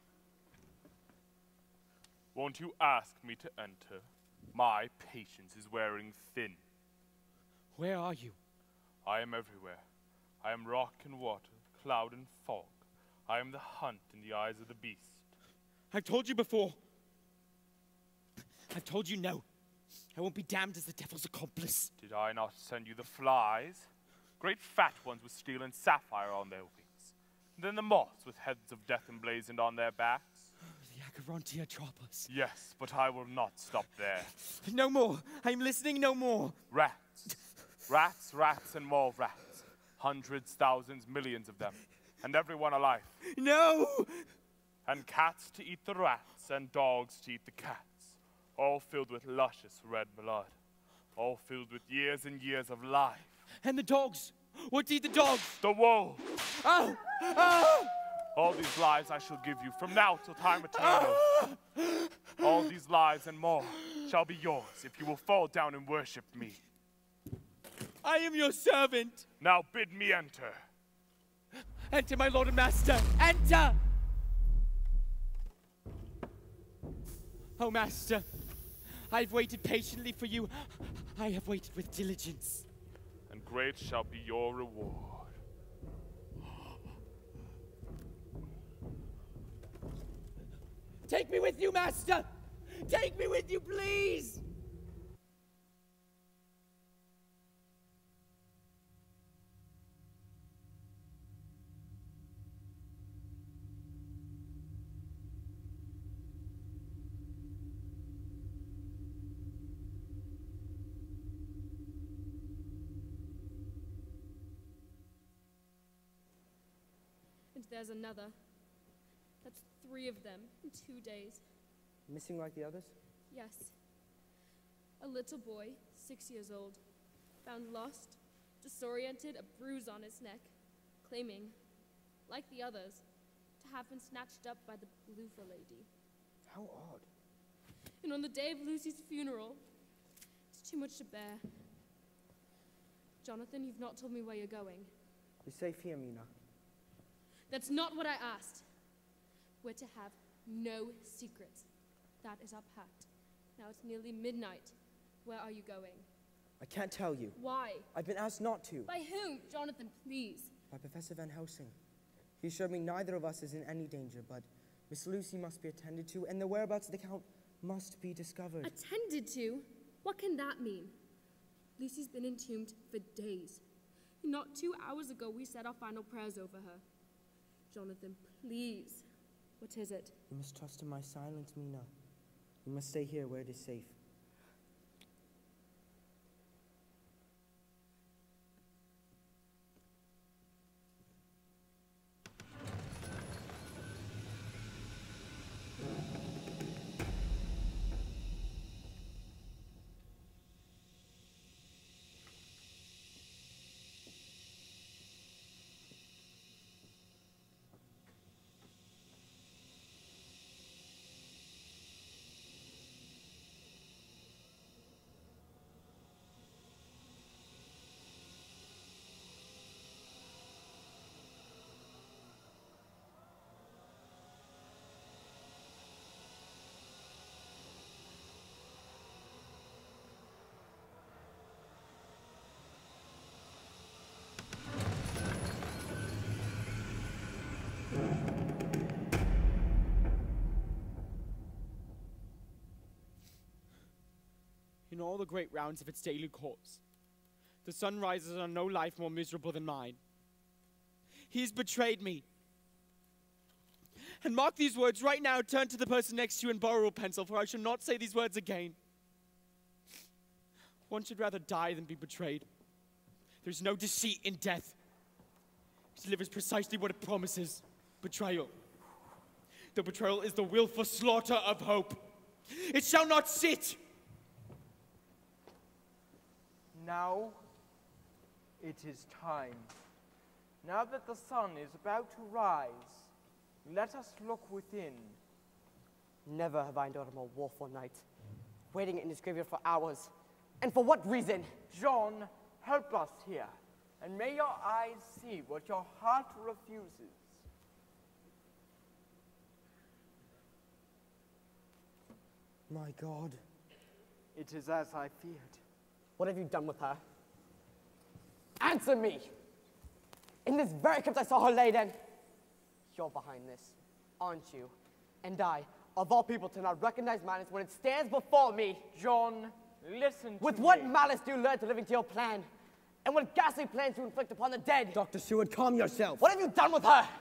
Speaker 8: Won't you ask me to enter? My patience is wearing thin.
Speaker 1: Where are you?
Speaker 8: I am everywhere. I am rock and water, cloud and fog. I am the hunt in the eyes of the beast.
Speaker 1: I've told you before. I've told you no. I won't be damned as the devil's accomplice.
Speaker 8: Did I not send you the flies? Great fat ones with steel and sapphire on their wings. And then the moths with heads of death emblazoned on their backs.
Speaker 1: The Acherontia choppers.
Speaker 8: Yes, but I will not stop there.
Speaker 1: No more. I'm listening no more.
Speaker 8: Rats. Rats, rats, and more rats. Hundreds, thousands, millions of them. And everyone alive.
Speaker 1: No!
Speaker 8: And cats to eat the rats, and dogs to eat the cats. All filled with luscious red blood. All filled with years and years of life.
Speaker 1: And the dogs? What to eat the dogs?
Speaker 8: The wolves.
Speaker 1: Oh! Oh!
Speaker 8: All these lives I shall give you from now till time eternal. All these lives and more shall be yours if you will fall down and worship me.
Speaker 1: I am your servant.
Speaker 8: Now bid me enter.
Speaker 1: Enter, my lord and master. Enter! Oh, master, I've waited patiently for you. I have waited with diligence.
Speaker 8: And great shall be your reward.
Speaker 1: Take me with you, master! Take me with you, please! And there's another. That's three of them in two days.
Speaker 4: Missing like the others?
Speaker 2: Yes. A little boy, six years old, found lost, disoriented, a bruise on his neck, claiming, like the others, to have been snatched up by the Lufa lady.
Speaker 4: How odd.
Speaker 2: And on the day of Lucy's funeral, it's too much to bear. Jonathan, you've not told me where you're going.
Speaker 4: You're safe here, Mina.
Speaker 2: That's not what I asked. We're to have no secrets. That is our pact. Now it's nearly midnight. Where are you going?
Speaker 4: I can't tell you.
Speaker 2: Why?
Speaker 4: I've been asked not to.
Speaker 2: By whom? Jonathan, please.
Speaker 4: By Professor Van Helsing. He assured me neither of us is in any danger, but Miss Lucy must be attended to, and the whereabouts of the Count must be discovered.
Speaker 2: Attended to? What can that mean? Lucy's been entombed for days. Not two hours ago, we said our final prayers over her. Jonathan, please. What is it?
Speaker 4: You must trust in my silence, Mina. You must stay here where it is safe.
Speaker 1: In all the great rounds of its daily course, the sun rises on no life more miserable than mine. He's betrayed me. And mark these words right now, turn to the person next to you and borrow a pencil, for I shall not say these words again. One should rather die than be betrayed. There's no deceit in death. It delivers precisely what it promises, betrayal. The betrayal is the willful slaughter of hope. It shall not sit.
Speaker 9: Now it is time. Now that the sun is about to rise, let us look within.
Speaker 6: Never have I known a more woeful night, waiting in his graveyard for hours. And for what reason?
Speaker 9: John, help us here, and may your eyes see what your heart refuses.
Speaker 4: My God.
Speaker 9: It is as I feared.
Speaker 6: What have you done with her? Answer me! In this very crypt I saw her laid in. You're behind this, aren't you? And I, of all people, to not recognize malice when it stands before me.
Speaker 9: John, listen to
Speaker 6: With
Speaker 9: me.
Speaker 6: what malice do you learn to live into your plan? And what ghastly plans do you inflict upon the dead?
Speaker 4: Doctor Seward, calm yourself.
Speaker 6: What have you done with her?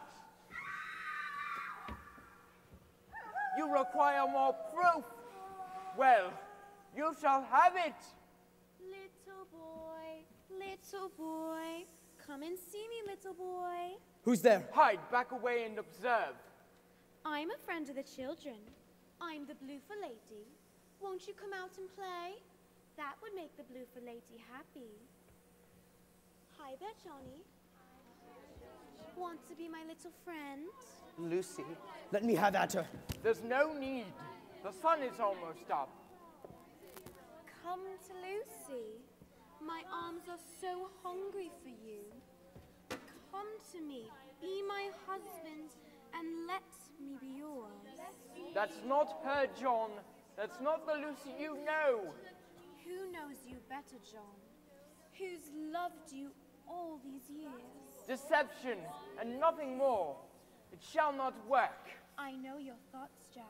Speaker 9: You require more proof. Well, you shall have it.
Speaker 10: Little boy, little boy, come and see me, little boy.
Speaker 4: Who's there?
Speaker 9: Hide back away and observe.
Speaker 10: I'm a friend of the children. I'm the Bloofer Lady. Won't you come out and play? That would make the Bloofer Lady happy. Hi there, Johnny. Want to be my little friend?
Speaker 6: Lucy.
Speaker 4: Let me have at her.
Speaker 9: There's no need. The sun is almost up.
Speaker 10: Come to Lucy. My arms are so hungry for you. Come to me, be my husband, and let me be yours.
Speaker 9: That's not her, John. That's not the Lucy you know.
Speaker 10: Who knows you better, John? Who's loved you all these years?
Speaker 9: Deception and nothing more. It shall not work.
Speaker 10: I know your thoughts, Jack.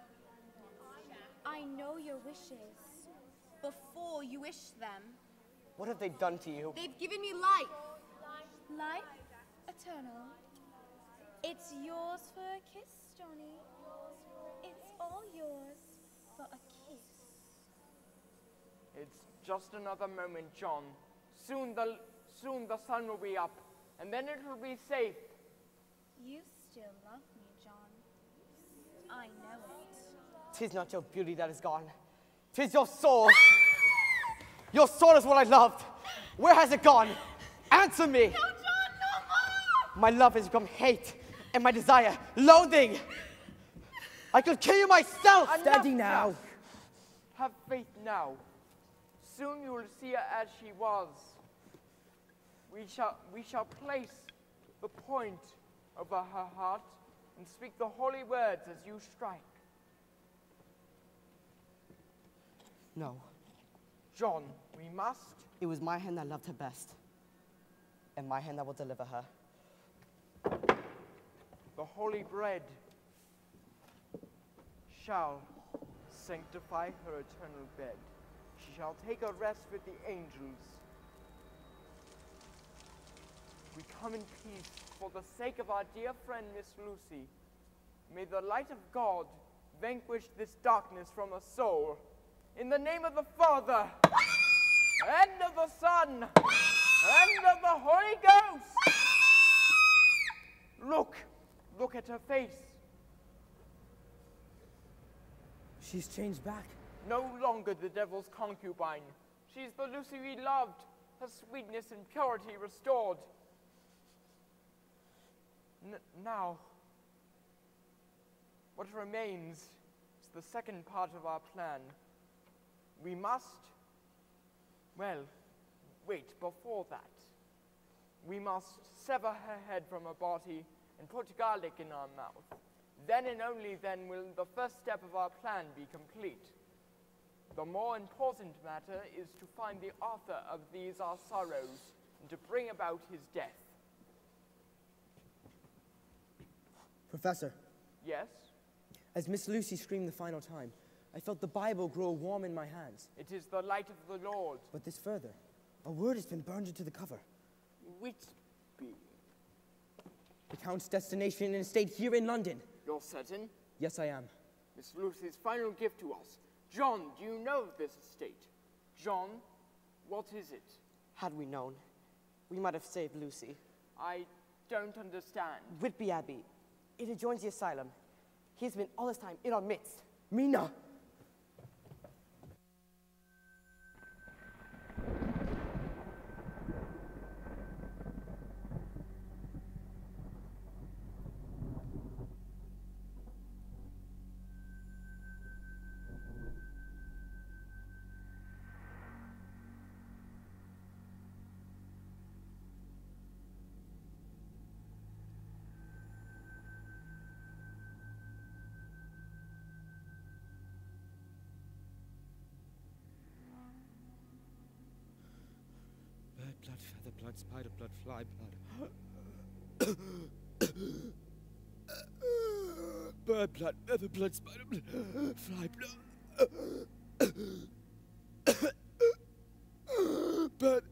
Speaker 10: I know your wishes. Before you wish them.
Speaker 6: What have they done to you?
Speaker 10: They've given me life. Life eternal. It's yours for a kiss, Johnny. It's all yours for a kiss.
Speaker 9: It's just another moment, John. Soon the, soon the sun will be up, and then it will be safe.
Speaker 10: You still love me, John. I know it.
Speaker 6: Tis not your beauty that is gone. Tis your soul. Your soul is what I loved. Where has it gone? Answer me.
Speaker 10: No, John, no more!
Speaker 6: My love has become hate, and my desire, loathing. I could kill you myself.
Speaker 4: Steady now.
Speaker 9: Jack. Have faith now. Soon you will see her as she was. We shall, we shall place the point over her heart and speak the holy words as you strike.
Speaker 6: No.
Speaker 9: John, we must.
Speaker 6: It was my hand that loved her best, and my hand that will deliver her.
Speaker 9: The holy bread shall sanctify her eternal bed. She shall take a rest with the angels. We come in peace for the sake of our dear friend Miss Lucy. May the light of God vanquish this darkness from her soul. In the name of the Father, and of the Son, and of the Holy Ghost. Look, look at her face.
Speaker 4: She's changed back.
Speaker 9: No longer the devil's concubine. She's the Lucy we loved, her sweetness and purity restored. N now, what remains is the second part of our plan. We must, well, wait, before that. We must sever her head from her body and put garlic in our mouth. Then and only then will the first step of our plan be complete. The more important matter is to find the author of these our sorrows and to bring about his death.
Speaker 4: Professor.
Speaker 9: Yes?
Speaker 4: As Miss Lucy screamed the final time, I felt the Bible grow warm in my hands.
Speaker 9: It is the light of the Lord.
Speaker 4: But this further, a word has been burned into the cover.
Speaker 9: Whitby.
Speaker 4: The Count's destination and estate here in London.
Speaker 9: You're certain?
Speaker 4: Yes, I am.
Speaker 9: Miss Lucy's final gift to us. John, do you know of this estate? John, what is it?
Speaker 6: Had we known, we might have saved Lucy.
Speaker 9: I don't understand.
Speaker 6: Whitby Abbey. It adjoins the asylum. He's been all this time in our midst.
Speaker 4: Mina!
Speaker 1: Blood, feather, blood, spider, blood, fly, blood. Bird blood, feather, blood, spider, blood, fly, blood. Bird.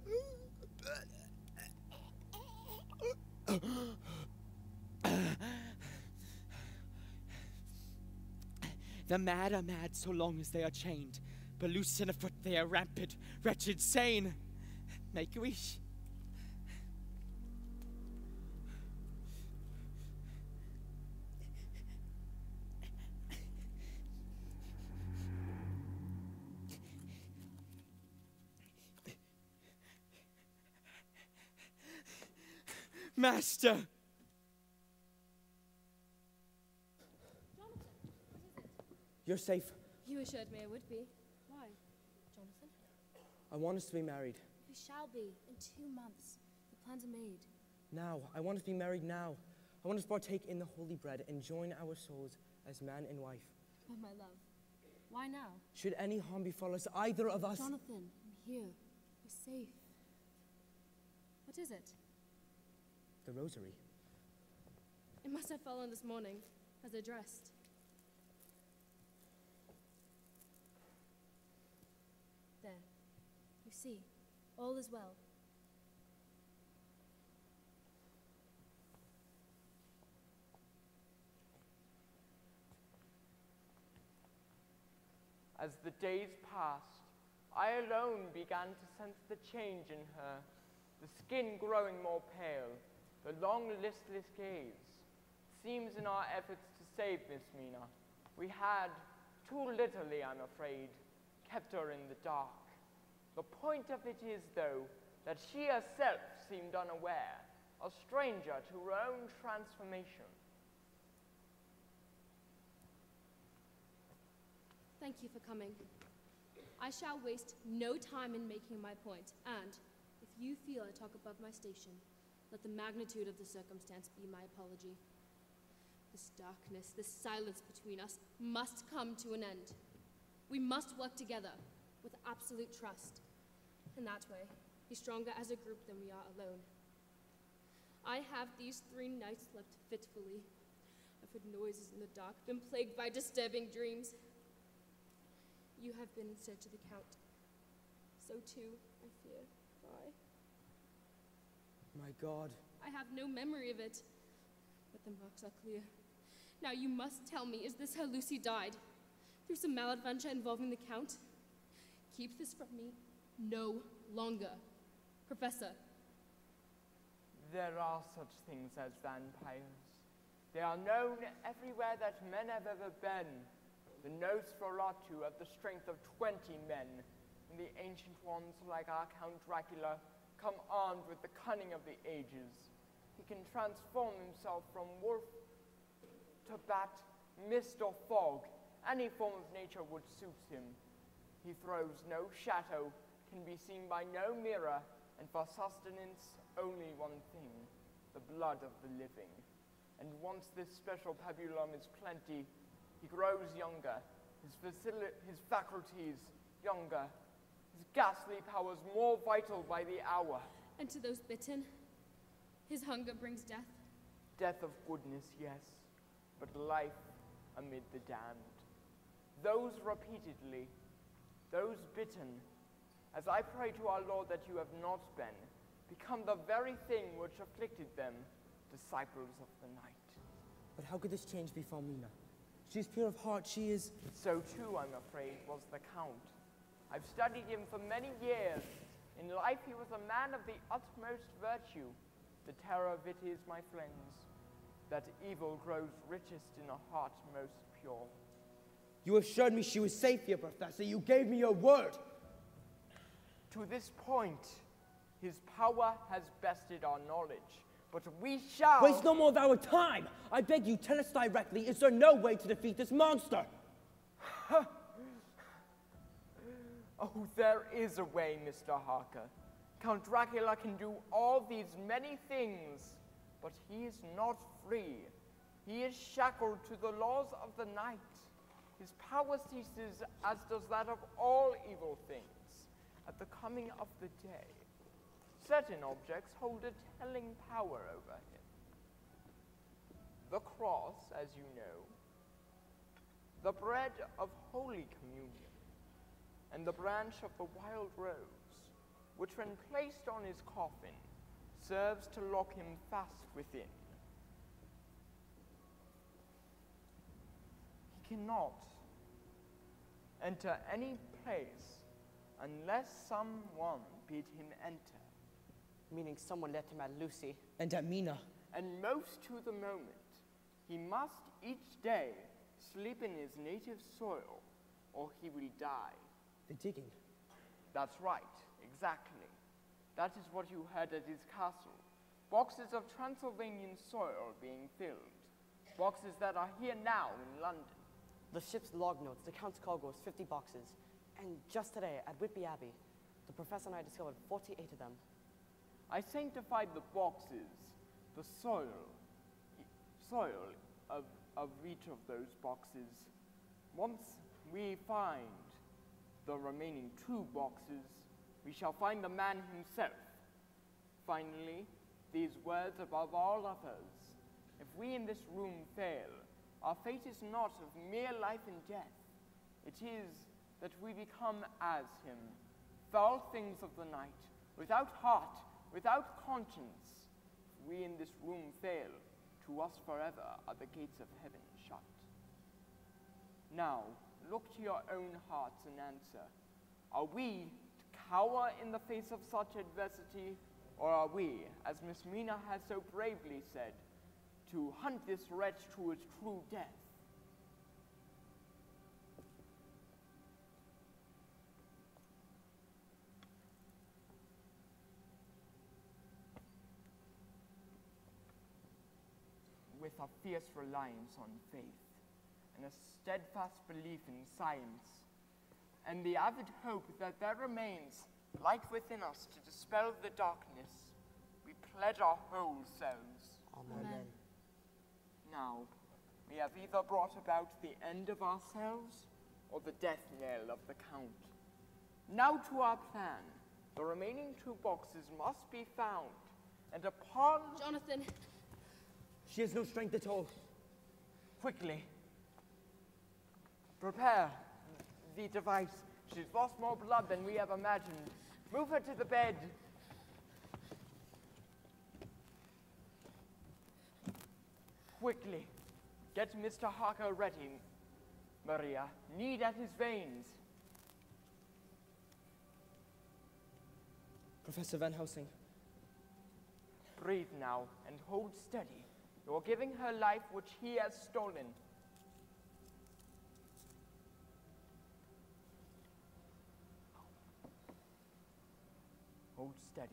Speaker 1: The mad are mad so long as they are chained, but loose and afoot they are rampant, wretched, sane. Make a wish. Master!
Speaker 2: Jonathan, what is it?
Speaker 4: You're safe.
Speaker 2: You assured me I would be. Why? Jonathan?
Speaker 4: I want us to be married.
Speaker 2: We shall be in two months. The plans are made.
Speaker 4: Now. I want us to be married now. I want us to partake in the holy bread and join our souls as man and wife.
Speaker 2: But my love, why now?
Speaker 4: Should any harm befall us, either of us...
Speaker 2: Jonathan, I'm here. We're safe. What is it?
Speaker 4: The rosary.
Speaker 2: It must have fallen this morning, as I dressed. There. You see, all is well.
Speaker 9: As the days passed, I alone began to sense the change in her, the skin growing more pale, the long, listless gaze. Seems in our efforts to save Miss Mina, we had, too literally, I'm afraid, kept her in the dark. The point of it is, though, that she herself seemed unaware, a stranger to her own transformation.
Speaker 2: Thank you for coming. I shall waste no time in making my point, and if you feel I talk above my station, let the magnitude of the circumstance be my apology. This darkness, this silence between us must come to an end. We must work together with absolute trust. In that way, be stronger as a group than we are alone. I have these three nights slept fitfully. I've heard noises in the dark, been plagued by disturbing dreams. You have been in search of the Count. So too, I fear, I.
Speaker 4: My God.
Speaker 2: I have no memory of it, but the marks are clear. Now you must tell me, is this how Lucy died? Through some maladventure involving the Count? Keep this from me no longer. Professor.
Speaker 9: There are such things as vampires. They are known everywhere that men have ever been. The Nosferatu have the strength of twenty men, and the ancient ones, like our Count Dracula, come armed with the cunning of the ages. He can transform himself from wolf to bat, mist or fog. Any form of nature would suit him. He throws no shadow, can be seen by no mirror, and for sustenance, only one thing, the blood of the living. And once this special pabulum is plenty, he grows younger, his, facili- his faculties younger, his ghastly powers more vital by the hour.
Speaker 2: And to those bitten, his hunger brings death?
Speaker 9: Death of goodness, yes, but life amid the damned. Those repeatedly, those bitten, as I pray to our Lord that you have not been, become the very thing which afflicted them, disciples of the night.
Speaker 4: But how could this change befall Mina? She is pure of heart, she is...
Speaker 9: So too, I'm afraid, was the Count. I've studied him for many years. In life he was a man of the utmost virtue. The terror of it is, my friends, that evil grows richest in a heart most pure.
Speaker 4: You assured me she was safe here, Professor. You gave me your word.
Speaker 9: To this point, his power has bested our knowledge, but we shall...
Speaker 4: Waste no more of our time! I beg you, tell us directly, is there no way to defeat this monster?
Speaker 9: Oh, there is a way, Mister Harker. Count Dracula can do all these many things, but he is not free. He is shackled to the laws of the night. His power ceases, as does that of all evil things, at the coming of the day. Certain objects hold a telling power over him. The cross, as you know, the bread of Holy Communion, and the branch of the wild rose, which when placed on his coffin, serves to lock him fast within. He cannot enter any place unless someone bid him enter.
Speaker 6: Meaning someone let him at Lucy.
Speaker 4: And at Mina.
Speaker 9: And most to the moment, he must each day sleep in his native soil, or he will die.
Speaker 4: The digging.
Speaker 9: That's right, exactly. That is what you heard at his castle. Boxes of Transylvanian soil being filled. Boxes that are here now in London.
Speaker 6: The ship's log notes, the Count's cargo is fifty boxes. And just today, at Whitby Abbey, the professor and I discovered forty-eight of them.
Speaker 9: I sanctified the boxes, the soil, soil of, of each of those boxes. Once we find the remaining two boxes, we shall find the man himself. Finally, these words above all others. If we in this room fail, our fate is not of mere life and death. It is that we become as him, foul things of the night, without heart, without conscience. If we in this room fail, to us forever are the gates of heaven shut. Now, look to your own hearts and answer. Are we to cower in the face of such adversity, or are we, as Miss Mina has so bravely said, to hunt this wretch to its true death? With a fierce reliance on faith, and a steadfast belief in science, and the avid hope that there remains light within us to dispel the darkness, we pledge our whole selves.
Speaker 6: Amen.
Speaker 2: Amen.
Speaker 9: Now, we have either brought about the end of ourselves, or the death knell of the Count. Now to our plan. The remaining two boxes must be found, and upon...
Speaker 2: Jonathan!
Speaker 4: She has no strength at all.
Speaker 9: Quickly. Prepare the device. She's lost more blood than we ever imagined. Move her to the bed. Quickly, get Mister Harker ready. Maria, knead at his veins.
Speaker 4: Professor Van Helsing.
Speaker 9: Breathe now and hold steady. You're giving her life which he has stolen. Hold steady.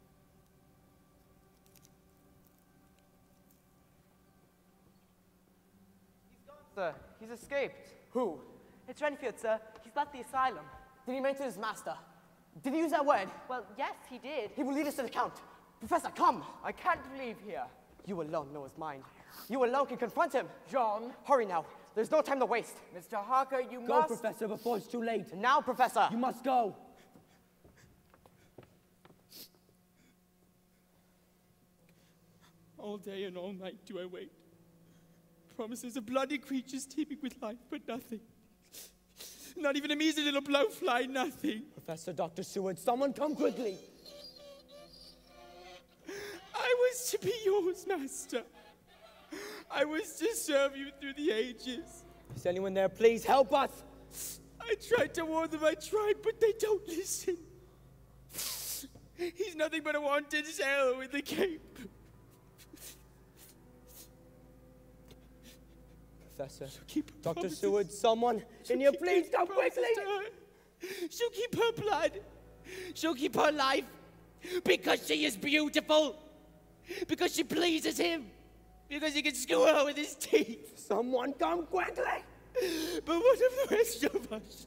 Speaker 11: Sir, he's escaped.
Speaker 7: Who?
Speaker 11: It's Renfield, sir. He's left the asylum.
Speaker 7: Did he mention his master? Did he use that word?
Speaker 11: Well, yes, he did.
Speaker 7: He will lead us to the Count. Professor, come!
Speaker 9: I can't leave here.
Speaker 7: You alone know his mind. You alone can confront him.
Speaker 9: John.
Speaker 7: Hurry now. There's no time to waste.
Speaker 9: Mister Harker, you
Speaker 4: Go,
Speaker 9: must...
Speaker 4: Professor, before it's too late.
Speaker 7: And now, Professor.
Speaker 4: You must go.
Speaker 1: All day and all night do I wait. Promises of bloody creatures teeming with life, but nothing. Not even a measly little blowfly, nothing.
Speaker 4: Professor Doctor Seward, someone come quickly.
Speaker 1: I was to be yours, Master. I was to serve you through the ages.
Speaker 4: Is anyone there? Please help us.
Speaker 1: I tried to warn them, I tried, but they don't listen. He's nothing but a wanted sailor with a cape.
Speaker 4: Professor,
Speaker 1: keep
Speaker 4: Doctor
Speaker 1: promises.
Speaker 4: Seward, someone
Speaker 1: She'll
Speaker 4: in here,
Speaker 1: keep
Speaker 4: please
Speaker 1: her
Speaker 4: come
Speaker 1: promises
Speaker 4: quickly.
Speaker 1: to her. She'll keep her blood. She'll keep her life. Because she is beautiful. Because she pleases him. Because he can skewer her with his teeth.
Speaker 4: Someone come quickly.
Speaker 1: But what of the rest of us?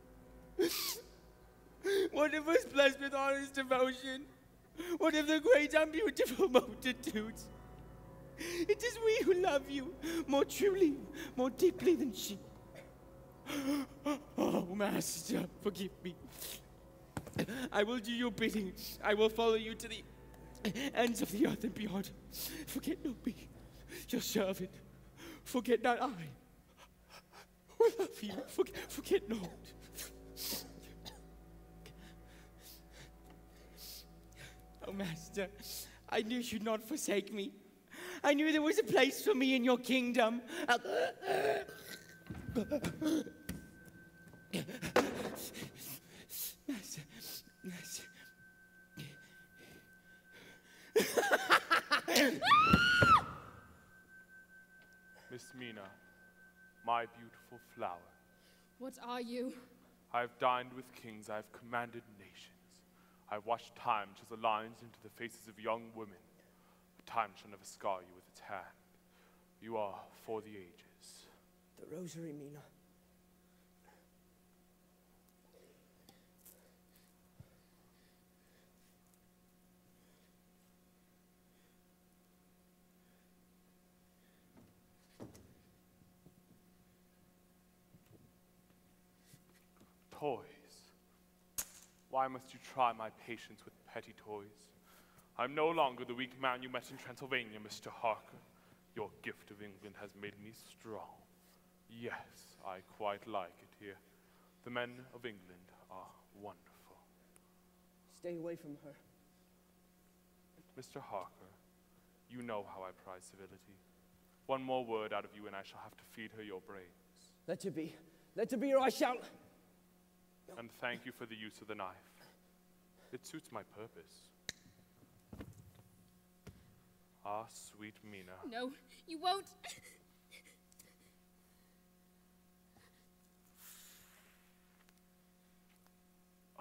Speaker 1: What of us blessed with honest devotion? What of the great and beautiful multitudes? It is we who love you more truly, more deeply than she. Oh, Master, forgive me. I will do your bidding. I will follow you to the ends of the earth and beyond. Forget not me, your servant. Forget not I. Who love you. Forget, forget not. Oh, Master, I knew you'd not forsake me. I knew there was a place for me in your kingdom. Uh, Master, Master.
Speaker 8: Miss Mina, my beautiful flower.
Speaker 2: What are you?
Speaker 8: I've dined with kings, I've commanded nations. I've watched time chisel lines into the faces of young women. But time shall never scar you with its hand. You are for the ages.
Speaker 4: The rosary, Mina.
Speaker 8: Toys. Why must you try my patience with petty toys? I'm no longer the weak man you met in Transylvania, Mister Harker. Your gift of England has made me strong. Yes, I quite like it here. The men of England are wonderful.
Speaker 4: Stay away from her.
Speaker 8: Mister Harker, you know how I prize civility. One more word out of you and I shall have to feed her your brains.
Speaker 4: Let her be. Let her be, or I shall.
Speaker 8: And thank you for the use of the knife. It suits my purpose. Ah, sweet Mina.
Speaker 2: No, you won't.
Speaker 8: Oh.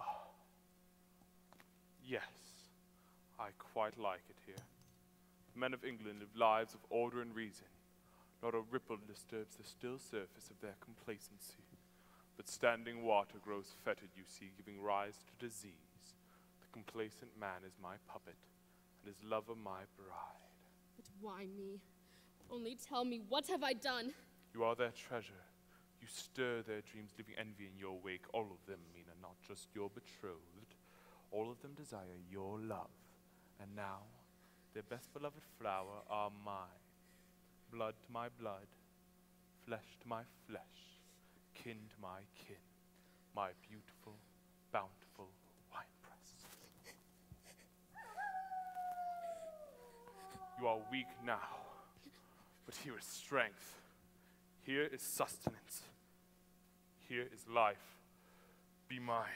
Speaker 8: Yes, I quite like it here. The men of England live lives of order and reason. Not a ripple disturbs the still surface of their complacency. But standing water grows fetid, you see, giving rise to disease. The complacent man is my puppet, and his lover my bride.
Speaker 2: But why me? Only tell me, what have I done?
Speaker 8: You are their treasure. You stir their dreams, leaving envy in your wake. All of them, Mina, not just your betrothed. All of them desire your love. And now, their best beloved flower are mine. Blood to my blood, flesh to my flesh, kin to my kin. my beautiful, bountiful winepress. You are weak now, but here is strength. Here is sustenance. Here is life. Be mine.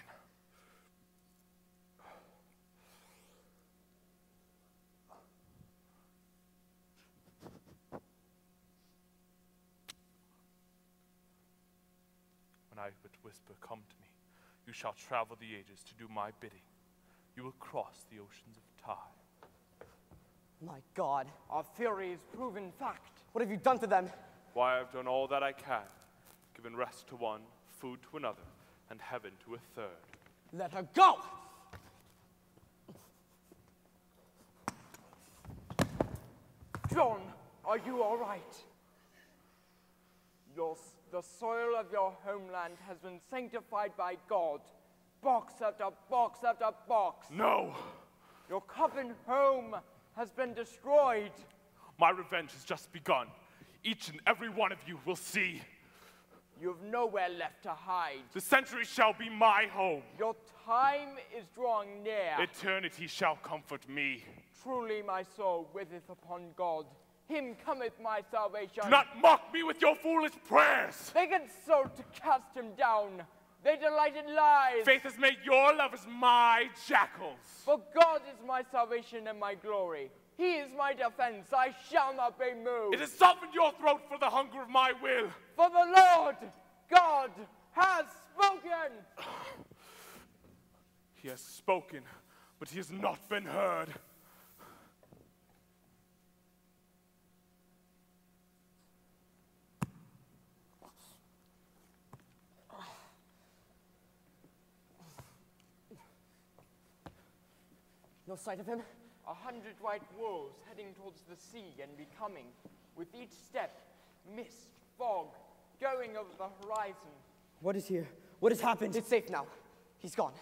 Speaker 8: When I but whisper, come to me, you shall travel the ages to do my bidding. You will cross the oceans of time.
Speaker 6: My God.
Speaker 9: Our theory is proven fact.
Speaker 6: What have you done to them?
Speaker 8: Why, I've done all that I can, given rest to one, food to another, and heaven to a third.
Speaker 6: Let her go!
Speaker 9: John, are you all right? Your, the soil of your homeland has been sanctified by God. Box after box after box.
Speaker 8: No!
Speaker 9: Your coven home has been destroyed.
Speaker 8: My revenge has just begun. Each and every one of you will see.
Speaker 9: You have nowhere left to hide.
Speaker 8: The century shall be my home.
Speaker 9: Your time is drawing near.
Speaker 8: Eternity shall comfort me.
Speaker 9: Truly my soul waiteth upon God. Him cometh my salvation.
Speaker 8: Do not mock me with your foolish prayers.
Speaker 9: They consult to cast him down. They delight in lies.
Speaker 8: Faith has made your lovers my jackals.
Speaker 9: For God is my salvation and my glory. He is my defense. I shall not be moved.
Speaker 8: It has softened your throat for the hunger of my will.
Speaker 9: For the Lord God has spoken.
Speaker 8: He has spoken, but he has not been heard.
Speaker 6: No sight of him?
Speaker 9: A hundred white wolves heading towards the sea and becoming, with each step, mist, fog, going over the horizon.
Speaker 4: What is here? What has happened?
Speaker 6: It's safe now. He's gone.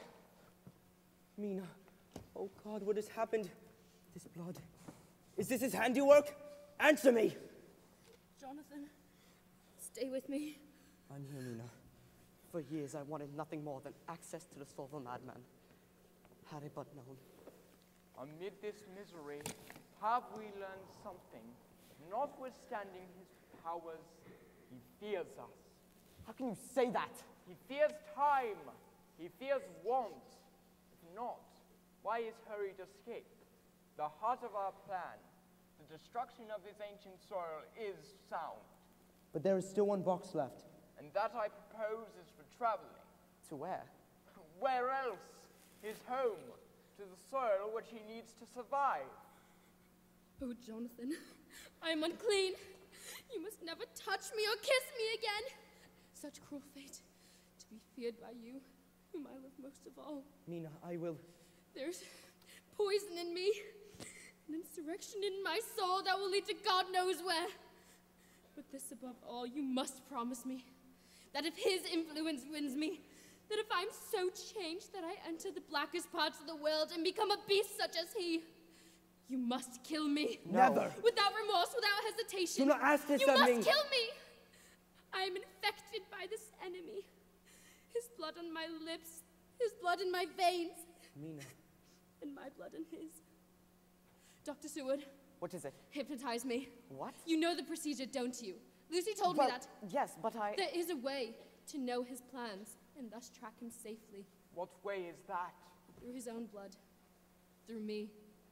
Speaker 4: Mina, oh God, what has happened? This blood. Is this his handiwork? Answer me!
Speaker 2: Jonathan, stay with me.
Speaker 4: I'm here, Mina.
Speaker 6: For years I wanted nothing more than access to the soul of a madman. Had I but known.
Speaker 9: Amid this misery, have we learned something? Notwithstanding his powers, he fears us.
Speaker 6: How can you say that?
Speaker 9: He fears time. He fears want. If not, why his hurried escape? The heart of our plan, the destruction of his ancient soil, is sound.
Speaker 4: But there is still one box left.
Speaker 9: And that I propose is for traveling.
Speaker 6: To where?
Speaker 9: Where else? His home. To the soil which he needs to survive.
Speaker 2: Oh, Jonathan, I am unclean. You must never touch me or kiss me again. Such cruel fate, to be feared by you, whom I love most of all.
Speaker 4: Mina, I will.
Speaker 2: There's poison in me, an insurrection in my soul that will lead to God knows where. But this above all, you must promise me, that if his influence wins me, that if I'm so changed that I enter the blackest parts of the world and become a beast such as he, you must kill me.
Speaker 4: Never.
Speaker 2: Without remorse, without hesitation.
Speaker 4: Do not ask this
Speaker 2: You
Speaker 4: of
Speaker 2: must
Speaker 4: me.
Speaker 2: kill me. I am infected by this enemy. His blood on my lips, his blood in my veins.
Speaker 4: Mina.
Speaker 2: And my blood in his. Doctor Seward.
Speaker 6: What is it?
Speaker 2: Hypnotize me.
Speaker 6: What?
Speaker 2: You know the procedure, don't you? Lucy told
Speaker 6: well,
Speaker 2: me that.
Speaker 6: Yes, but I...
Speaker 2: There is a way to know his plans and thus track him safely.
Speaker 9: What way is that?
Speaker 2: Through his own blood. Through me.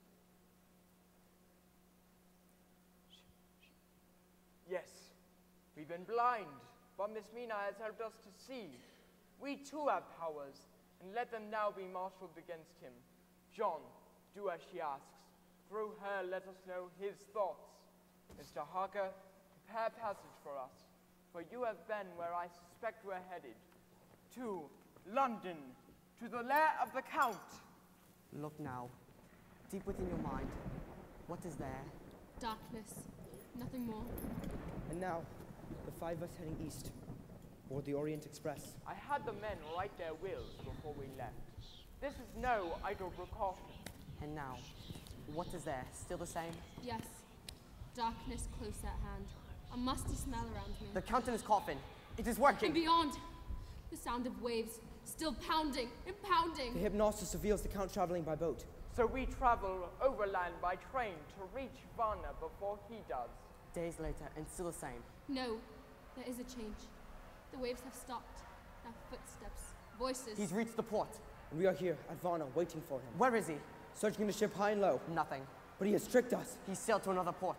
Speaker 9: Yes, we've been blind, but Miss Mina has helped us to see. We too have powers, and let them now be marshaled against him. John, do as she asks. Through her, let us know his thoughts. Mister Harker, prepare passage for us, for you have been where I suspect we're headed. To London, to the lair of the Count.
Speaker 6: Look now, deep within your mind, what is there?
Speaker 2: Darkness. Nothing more.
Speaker 4: And now, the five of us heading east, board the Orient Express.
Speaker 9: I had the men write their wills before we left. This is no idle precaution.
Speaker 6: And now, what is there? Still the same?
Speaker 2: Yes. Darkness close at hand. A musty smell around me.
Speaker 6: The Count in his coffin. It is working.
Speaker 2: And beyond, the sound of waves Still pounding and pounding.
Speaker 4: The hypnosis reveals the Count traveling by boat.
Speaker 9: So we travel overland by train to reach Varna before he does.
Speaker 6: Days later, and still the same.
Speaker 2: No, there is a change. The waves have stopped. Now footsteps, voices.
Speaker 6: He's reached the port.
Speaker 4: And we are here at Varna, waiting for him.
Speaker 6: Where is he?
Speaker 4: Searching the ship high and low.
Speaker 6: Nothing.
Speaker 4: But he has tricked us.
Speaker 6: He sailed to another port.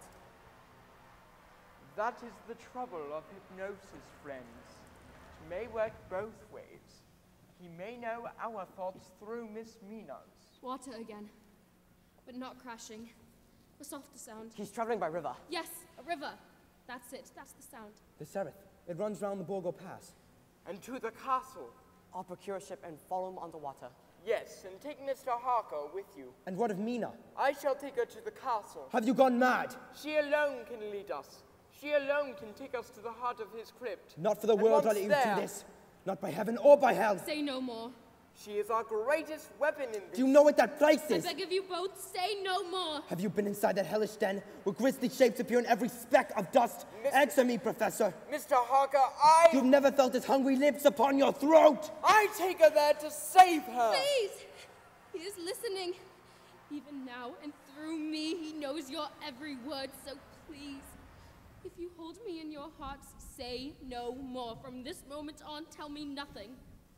Speaker 9: That is the trouble of hypnosis, friends. It may work both ways. He may know our thoughts through Miss Mina's.
Speaker 2: Water again, but not crashing. A softer sound.
Speaker 6: He's traveling by river.
Speaker 2: Yes, a river. That's it. That's the sound.
Speaker 4: The Sereth. It runs round the Borgo Pass.
Speaker 9: And to the castle.
Speaker 6: I'll procure a ship and follow him underwater.
Speaker 9: Yes, and take Mister Harker with you.
Speaker 4: And what of Mina?
Speaker 9: I shall take her to the castle.
Speaker 4: Have you gone mad?
Speaker 9: She alone can lead us. She alone can take us to the heart of his crypt.
Speaker 4: Not for the
Speaker 9: and
Speaker 4: world
Speaker 9: once
Speaker 4: let you
Speaker 9: there,
Speaker 4: do this. Not by heaven or by hell.
Speaker 2: Say no more.
Speaker 9: She is our greatest weapon in this.
Speaker 4: Do you know what that place is?
Speaker 2: I beg of you both, say no more.
Speaker 4: Have you been inside that hellish den where grisly shapes appear in every speck of dust?
Speaker 9: Mister
Speaker 4: Answer me, Professor.
Speaker 9: Mister Harker, I...
Speaker 4: You've never felt his hungry lips upon your throat.
Speaker 9: I take her there to save her.
Speaker 2: Please. He is listening. Even now and through me, he knows your every word, so please. If you hold me in your hearts, say no more. From this moment on, tell me nothing.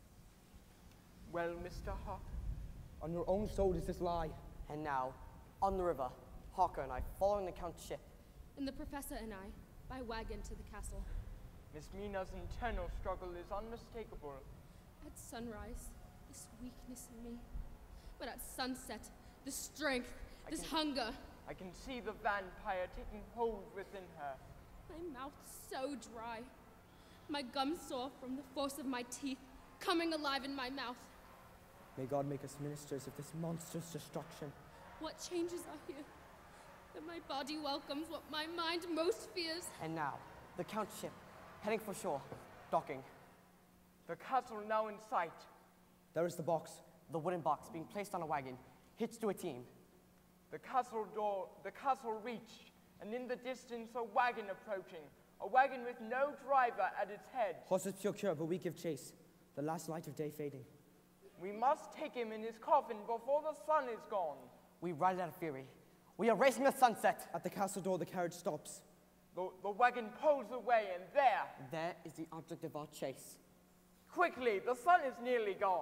Speaker 9: Well, Mister Harker.
Speaker 4: On your own soul does this lie.
Speaker 6: And now, on the river, Harker and I following the Count's ship.
Speaker 2: And the Professor and I, by wagon to the castle.
Speaker 9: Miss Mina's internal struggle is unmistakable.
Speaker 2: At sunrise, this weakness in me. But at sunset, the strength,
Speaker 9: I
Speaker 2: this
Speaker 9: can,
Speaker 2: hunger.
Speaker 9: I can see the vampire taking hold within her.
Speaker 2: My mouth so dry. My gums sore from the force of my teeth, coming alive in my mouth.
Speaker 4: May God make us ministers of this monstrous destruction.
Speaker 2: What changes are here? That my body welcomes what my mind most fears.
Speaker 6: And now, the Count's ship, heading for shore, docking.
Speaker 9: The castle now in sight.
Speaker 4: There is the box.
Speaker 6: The wooden box being placed on a wagon, hitched to a team.
Speaker 9: The castle door, the castle reached, and in the distance a wagon approaching. A wagon with no driver at its head.
Speaker 4: Horses procure, but we give chase. The last light of day fading.
Speaker 9: We must take him in his coffin before the sun is gone.
Speaker 6: We ride out of fury. We are racing the sunset.
Speaker 4: At the castle door, the carriage stops.
Speaker 9: The, the wagon pulls away, and there...
Speaker 6: There is the object of our chase.
Speaker 9: Quickly, the sun is nearly gone.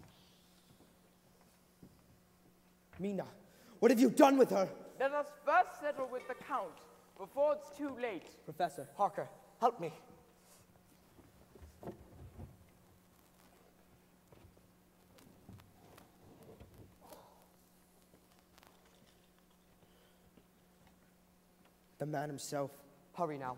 Speaker 4: Mina, what have you done with her?
Speaker 9: Let us first settle with the Count, before it's too late.
Speaker 4: Professor.
Speaker 6: Harker, help me.
Speaker 4: The man himself.
Speaker 6: Hurry now.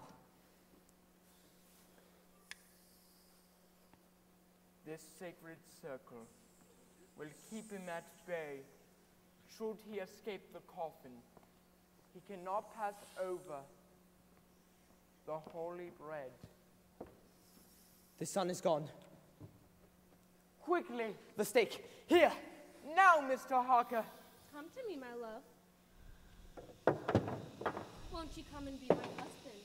Speaker 9: This sacred circle will keep him at bay. Should he escape the coffin, he cannot pass over the holy bread.
Speaker 4: The sun is gone.
Speaker 9: Quickly!
Speaker 6: The stake. Here!
Speaker 9: Now, Mister Harker!
Speaker 2: Come to me, my love. Won't you come and be my husband?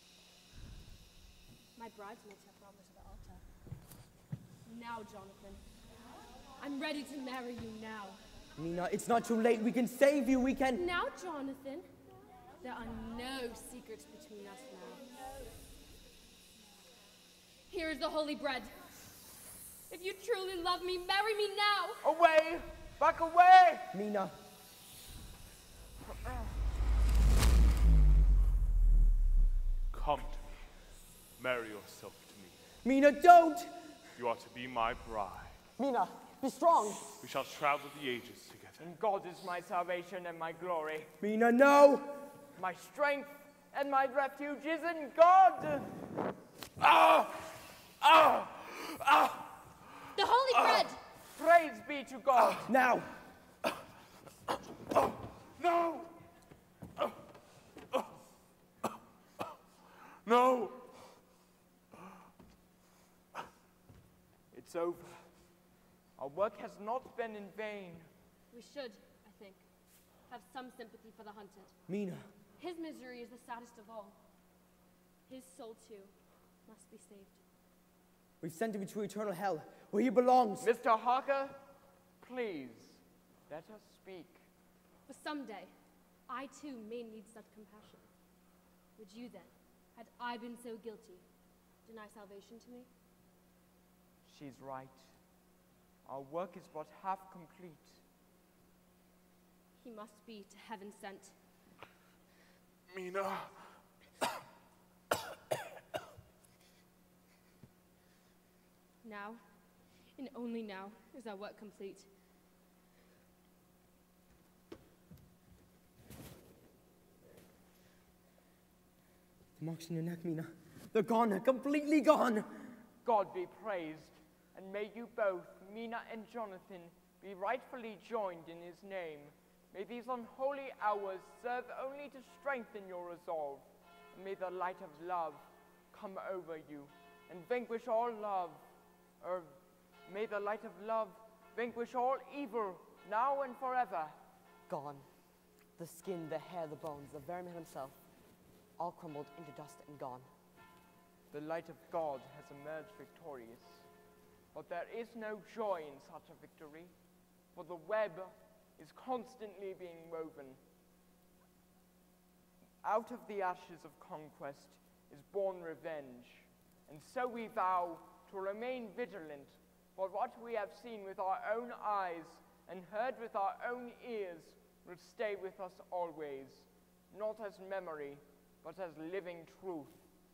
Speaker 2: My bridesmaids have brought me to the altar. Now, Jonathan. I'm ready to marry you now.
Speaker 4: Mina, it's not too late. We can save you. We can...
Speaker 2: Now, Jonathan. There are no secrets between us now. Here is the holy bread. If you truly love me, marry me now.
Speaker 9: Away! Back away!
Speaker 4: Mina.
Speaker 8: Come to me. Marry yourself to me.
Speaker 4: Mina, don't!
Speaker 8: You are to be my bride.
Speaker 6: Mina, be strong.
Speaker 8: We shall travel the ages together.
Speaker 9: And God is my salvation and my glory.
Speaker 4: Mina, no!
Speaker 9: My strength and my refuge is in God. Ah! Ah! Ah!
Speaker 2: The holy bread!
Speaker 9: Praise be to God.
Speaker 4: Now!
Speaker 8: No! No!
Speaker 9: It's over. Our work has not been in vain.
Speaker 2: We should, I think, have some sympathy for the hunted.
Speaker 4: Mina.
Speaker 2: His misery is the saddest of all. His soul, too, must be saved.
Speaker 4: We've sent him to eternal hell, where he belongs.
Speaker 9: Mister Harker, please, let us speak.
Speaker 2: For someday, I too may need such compassion. Would you then, had I been so guilty, deny salvation to me?
Speaker 9: She's right. Our work is but half complete.
Speaker 2: He must be to heaven sent.
Speaker 8: Mina.
Speaker 2: Now, and only now, is our work complete.
Speaker 4: The marks on your neck, Mina. They're gone, completely gone.
Speaker 9: God be praised, and may you both, Mina and Jonathan, be rightfully joined in his name. May these unholy hours serve only to strengthen your resolve, and may the light of love come over you and vanquish all love, or may the light of love vanquish all evil now and forever.
Speaker 6: Gone. The skin, the hair, the bones, the vermin himself, all crumbled into dust and gone.
Speaker 9: The light of God has emerged victorious, but there is no joy in such a victory, for the web is constantly being woven. Out of the ashes of conquest is born revenge, and so we vow to remain vigilant, for what we have seen with our own eyes and heard with our own ears will stay with us always, not as memory, but as living truth.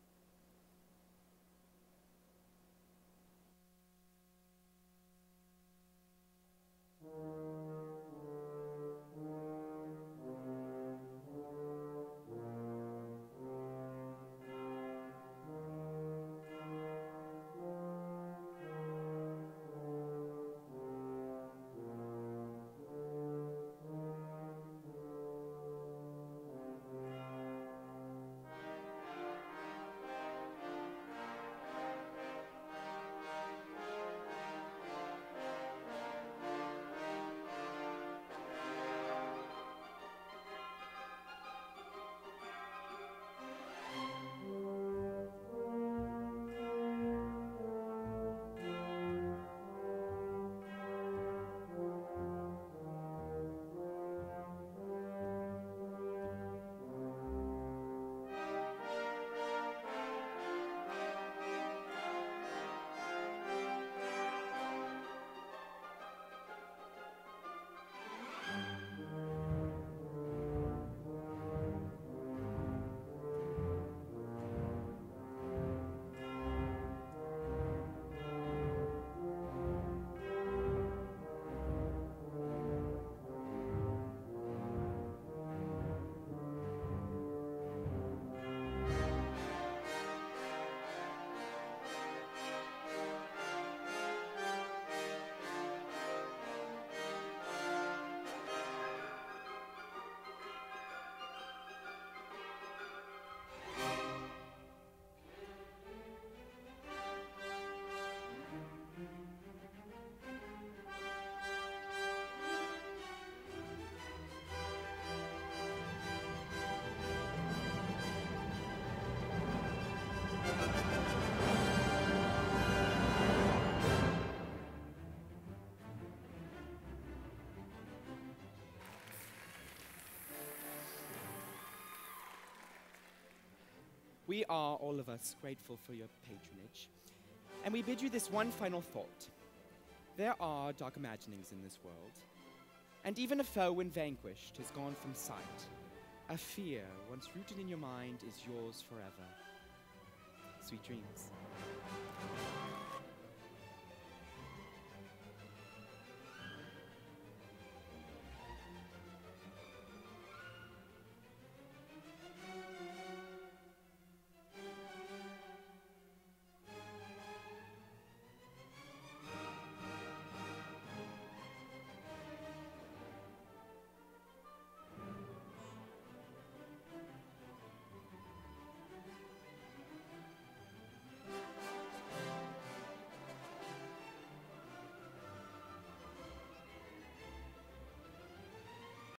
Speaker 1: We are, all of us, grateful for your patronage, and we bid you this one final thought. There are dark imaginings in this world, and even a foe when vanquished has gone from sight. A fear once rooted in your mind is yours forever. Sweet dreams.